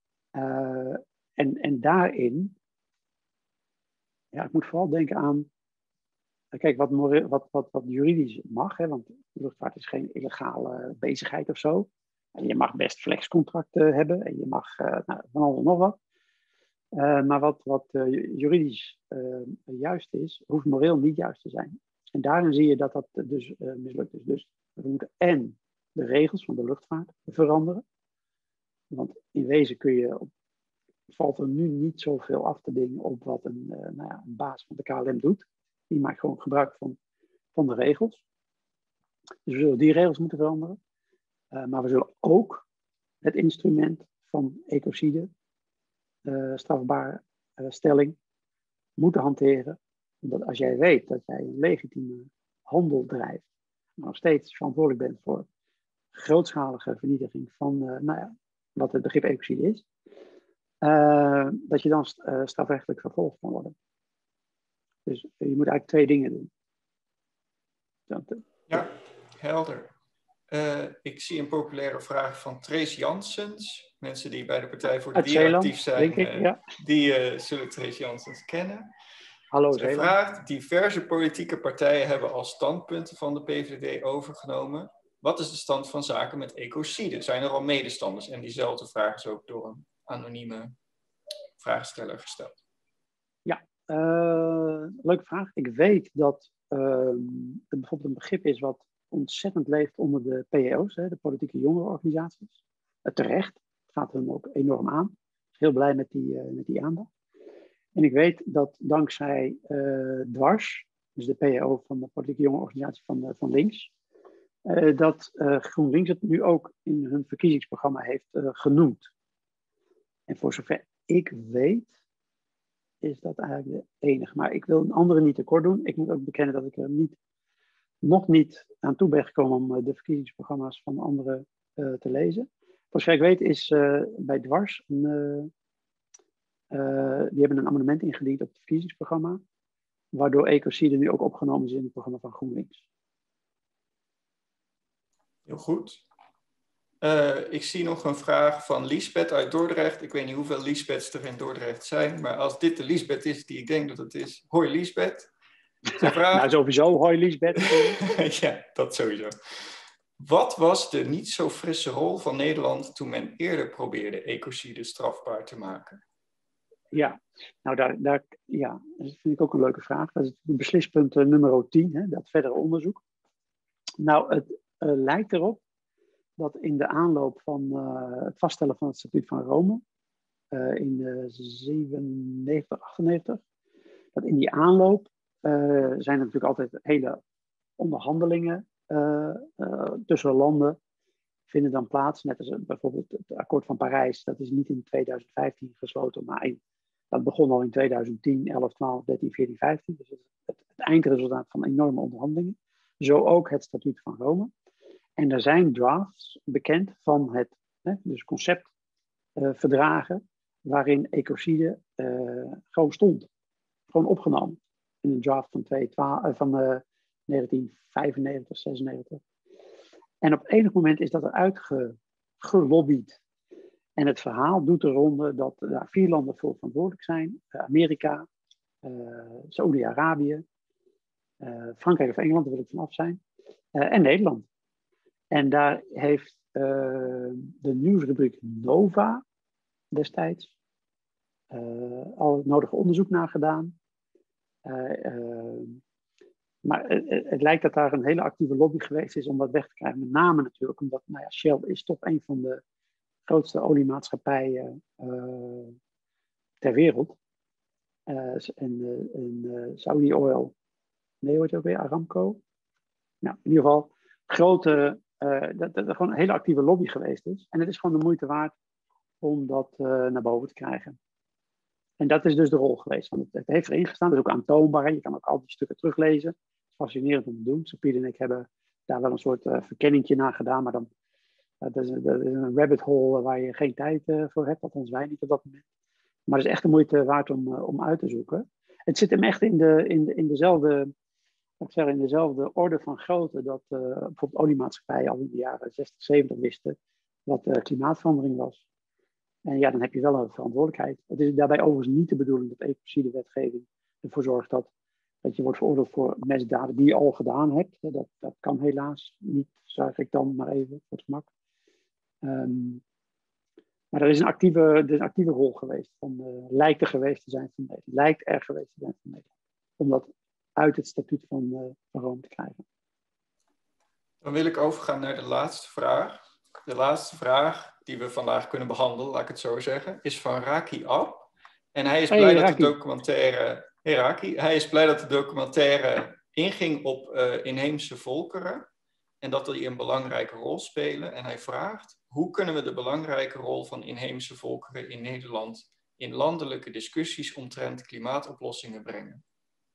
En daarin, ja, ik moet vooral denken aan, kijk, wat juridisch mag, hè, want luchtvaart is geen illegale bezigheid of zo. En je mag best flexcontracten hebben en je mag van alles en nog wat. Maar wat juridisch juist is, hoeft moreel niet juist te zijn. En daarin zie je dat dus mislukt is. Dus we moeten en de regels van de luchtvaart veranderen. Want in wezen valt er nu niet zoveel af te dingen op wat een baas van de KLM doet. Die maakt gewoon gebruik van de regels. Dus we zullen die regels moeten veranderen. Maar we zullen ook het instrument van ecocide, strafbare stelling, moeten hanteren. Omdat als jij weet dat jij een legitieme handel drijft, maar nog steeds verantwoordelijk bent voor grootschalige vernietiging van wat het begrip ecocide is, dat je dan strafrechtelijk vervolgd kan worden. Dus je moet eigenlijk twee dingen doen. Ja, helder. Ik zie een populaire vraag van Trace Janssens. Mensen die bij de Partij voor de Dieren actief zijn, die zullen Trace Janssens kennen. Hallo Zij vraagt, diverse politieke partijen hebben al standpunten van de PVV overgenomen. Wat is de stand van zaken met ecocide? Zijn er al medestanders? En diezelfde vraag is ook door een anonieme vraagsteller gesteld. Ja, leuke vraag. Ik weet dat het bijvoorbeeld een begrip is wat ontzettend leeft onder de PJO's, de politieke jongerenorganisaties. Terecht, het gaat hun ook enorm aan. Ik ben heel blij met die aandacht. En ik weet dat dankzij Dwars, dus de PJO van de politieke jongerenorganisatie van links, dat GroenLinks het nu ook in hun verkiezingsprogramma heeft genoemd. En voor zover ik weet, is dat eigenlijk de enige. Maar ik wil een andere niet tekort doen. Ik moet ook bekennen dat ik er nog niet aan toe ben gekomen om de verkiezingsprogramma's van anderen te lezen. Voor zover ik weet is bij Dwars, die hebben een amendement ingediend op het verkiezingsprogramma, waardoor ecocide nu ook opgenomen is in het programma van GroenLinks. Heel goed. Ik zie nog een vraag van Liesbeth uit Dordrecht. Ik weet niet hoeveel Liesbeths er in Dordrecht zijn, maar als dit de Liesbeth is die ik denk dat het is, hoi Liesbeth. Vraagt... Nou, sowieso, hoi Liesbeth. Ja, dat sowieso. Wat was de niet zo frisse rol van Nederland toen men eerder probeerde ecocide strafbaar te maken? Ja, nou dat vind ik ook een leuke vraag. Dat is beslispunt nummer 10, dat verdere onderzoek. Nou, het lijkt erop dat in de aanloop van het vaststellen van het statuut van Rome in 97, 98, dat in die aanloop zijn er natuurlijk altijd hele onderhandelingen tussen landen vinden dan plaats. Net als bijvoorbeeld het akkoord van Parijs, dat is niet in 2015 gesloten, maar in Dat begon al in 2010, 11, 12, 13, 14, 15. Dus het eindresultaat van enorme onderhandelingen. Zo ook het Statuut van Rome. En er zijn drafts bekend van het dus conceptverdragen waarin ecocide gewoon stond. Gewoon opgenomen. In een draft van 1995, 96. En op enig moment is dat eruit gelobbyd. En het verhaal doet de ronde dat daar 4 landen voor verantwoordelijk zijn. Amerika, Saoedi-Arabië, Frankrijk of Engeland, daar wil ik vanaf zijn. En Nederland. En daar heeft de nieuwsrubriek Nova destijds al het nodige onderzoek naar gedaan. Maar het lijkt dat daar een hele actieve lobby geweest is om dat weg te krijgen. Met name natuurlijk omdat Shell is toch een van de grootste oliemaatschappijen ter wereld. En Saudi Oil, nee, hoe heet het ook weer? Aramco. Nou, in ieder geval grote, dat er gewoon een hele actieve lobby geweest is. En het is gewoon de moeite waard om dat naar boven te krijgen. En dat is dus de rol geweest. Want het heeft erin gestaan, dat is ook aantoonbaar. Je kan ook al die stukken teruglezen. Het is fascinerend om te doen. Sapir en ik hebben daar wel een soort verkenningje naar gedaan. Maar dan, dat is een rabbit hole waar je geen tijd voor hebt. Althans wij niet op dat moment. Maar het is echt de moeite waard om uit te zoeken. Het zit hem echt in dezelfde orde van grootte. Dat bijvoorbeeld oliemaatschappijen al in de jaren 60, 70 wisten wat klimaatverandering was. En ja, dan heb je wel een verantwoordelijkheid. Het is daarbij overigens niet de bedoeling dat ecocidewetgeving ervoor zorgt dat je wordt veroordeeld voor misdaden die je al gedaan hebt. Dat kan helaas niet, zeg ik dan maar even voor het gemak. Maar er is een actieve rol geweest. Lijkt er geweest te zijn van Nederland. Lijkt er geweest te zijn van Nederland. Om dat uit het statuut van Rome te krijgen. Dan wil ik overgaan naar de laatste vraag. De laatste vraag die we vandaag kunnen behandelen, laat ik het zo zeggen, is van Raki Ab. En hij is blij dat de documentaire... Hey Raki, hij is blij dat de documentaire inging op inheemse volkeren. En dat die een belangrijke rol spelen. En hij vraagt, hoe kunnen we de belangrijke rol van inheemse volkeren in Nederland in landelijke discussies omtrent klimaatoplossingen brengen?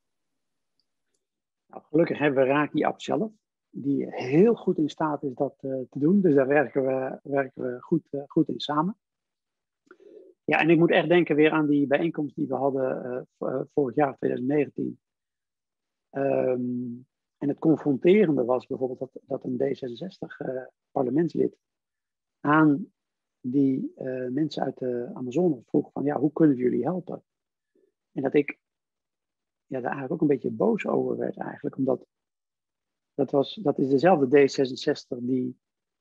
Nou, gelukkig hebben we Raki Ab zelf, die heel goed in staat is dat te doen. Dus daar werken we goed in samen. Ja, en ik moet echt denken weer aan die bijeenkomst die we hadden vorig jaar, 2019. En het confronterende was bijvoorbeeld dat een D66-parlementslid aan die mensen uit de Amazone vroeg van, ja, hoe kunnen jullie helpen? En dat ik daar eigenlijk ook een beetje boos over werd eigenlijk, omdat dat is dezelfde D66 die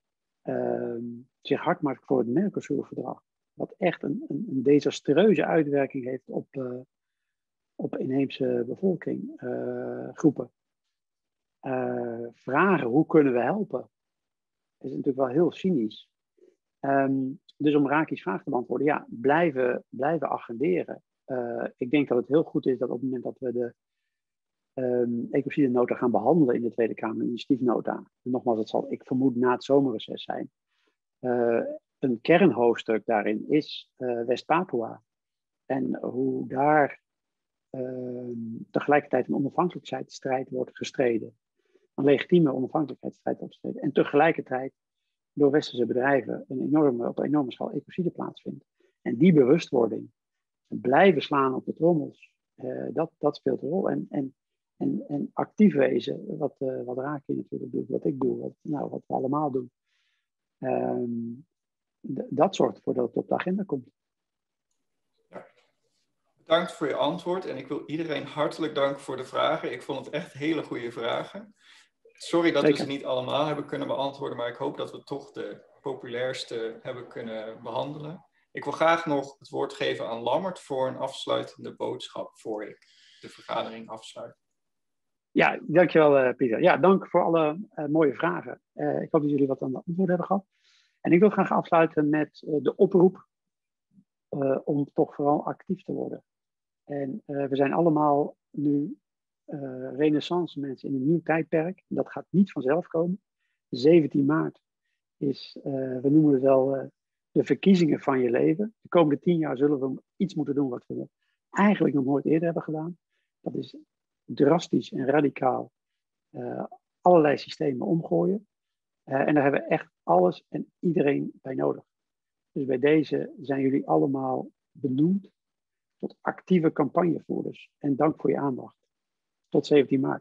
zich hard maakt voor het Mercosur-verdrag. Wat echt een desastreuze uitwerking heeft op inheemse bevolkinggroepen. Vragen, hoe kunnen we helpen? Is natuurlijk wel heel cynisch. Dus om Raki's vraag te beantwoorden, ja, blijven agenderen. Ik denk dat het heel goed is dat op het moment dat we de ecocide-nota gaan behandelen in de Tweede Kamer, initiatiefnota. En nogmaals, dat zal, ik vermoed, na het zomerreces zijn. Een kernhoofdstuk daarin is West-Papua. En hoe daar tegelijkertijd een onafhankelijkheidsstrijd wordt gestreden. Een legitieme onafhankelijkheidsstrijd wordt gestreden. En tegelijkertijd door westerse bedrijven op een enorme schaal ecocide plaatsvindt. En die bewustwording, blijven slaan op de trommels, dat speelt een rol. En actief wezen, wat Raki natuurlijk doet, wat ik doe, wat we allemaal doen. Dat zorgt ervoor dat het op de agenda komt. Ja. Bedankt voor je antwoord en ik wil iedereen hartelijk danken voor de vragen. Ik vond het echt hele goede vragen. Sorry dat we ze niet allemaal hebben kunnen beantwoorden, maar ik hoop dat we toch de populairste hebben kunnen behandelen. Ik wil graag nog het woord geven aan Lammert voor een afsluitende boodschap voor ik de vergadering afsluit. Ja, dankjewel Pieter. Ja, dank voor alle mooie vragen. Ik hoop dat jullie wat aan de antwoord hebben gehad. En ik wil graag afsluiten met de oproep om toch vooral actief te worden. En we zijn allemaal nu renaissance mensen in een nieuw tijdperk. Dat gaat niet vanzelf komen. 17 maart is, we noemen het wel, de verkiezingen van je leven. De komende 10 jaar zullen we iets moeten doen wat we eigenlijk nog nooit eerder hebben gedaan. Dat is drastisch en radicaal allerlei systemen omgooien. En daar hebben we echt alles en iedereen bij nodig. Dus bij deze zijn jullie allemaal benoemd tot actieve campagnevoerders. En dank voor je aandacht. Tot 17 maart.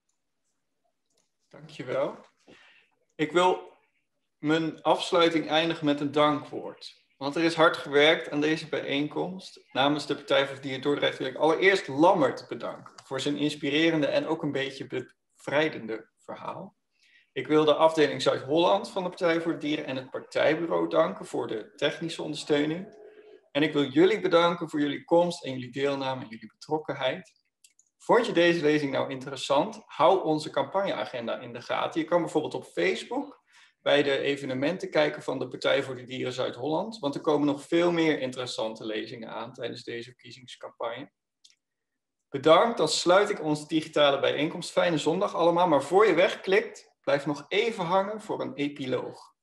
Dankjewel. Ik wil mijn afsluiting eindigen met een dankwoord. Want er is hard gewerkt aan deze bijeenkomst. Namens de Partij voor het Dier Dordrecht wil ik allereerst Lammert bedanken voor zijn inspirerende en ook een beetje bevrijdende verhaal. Ik wil de afdeling Zuid-Holland van de Partij voor het Dier en het partijbureau danken voor de technische ondersteuning. En ik wil jullie bedanken voor jullie komst en jullie deelname en jullie betrokkenheid. Vond je deze lezing nou interessant? Hou onze campagneagenda in de gaten. Je kan bijvoorbeeld op Facebook bij de evenementen kijken van de Partij voor de Dieren Zuid-Holland, want er komen nog veel meer interessante lezingen aan tijdens deze verkiezingscampagne. Bedankt, dan sluit ik onze digitale bijeenkomst. Fijne zondag allemaal, maar voor je wegklikt, blijf nog even hangen voor een epiloog.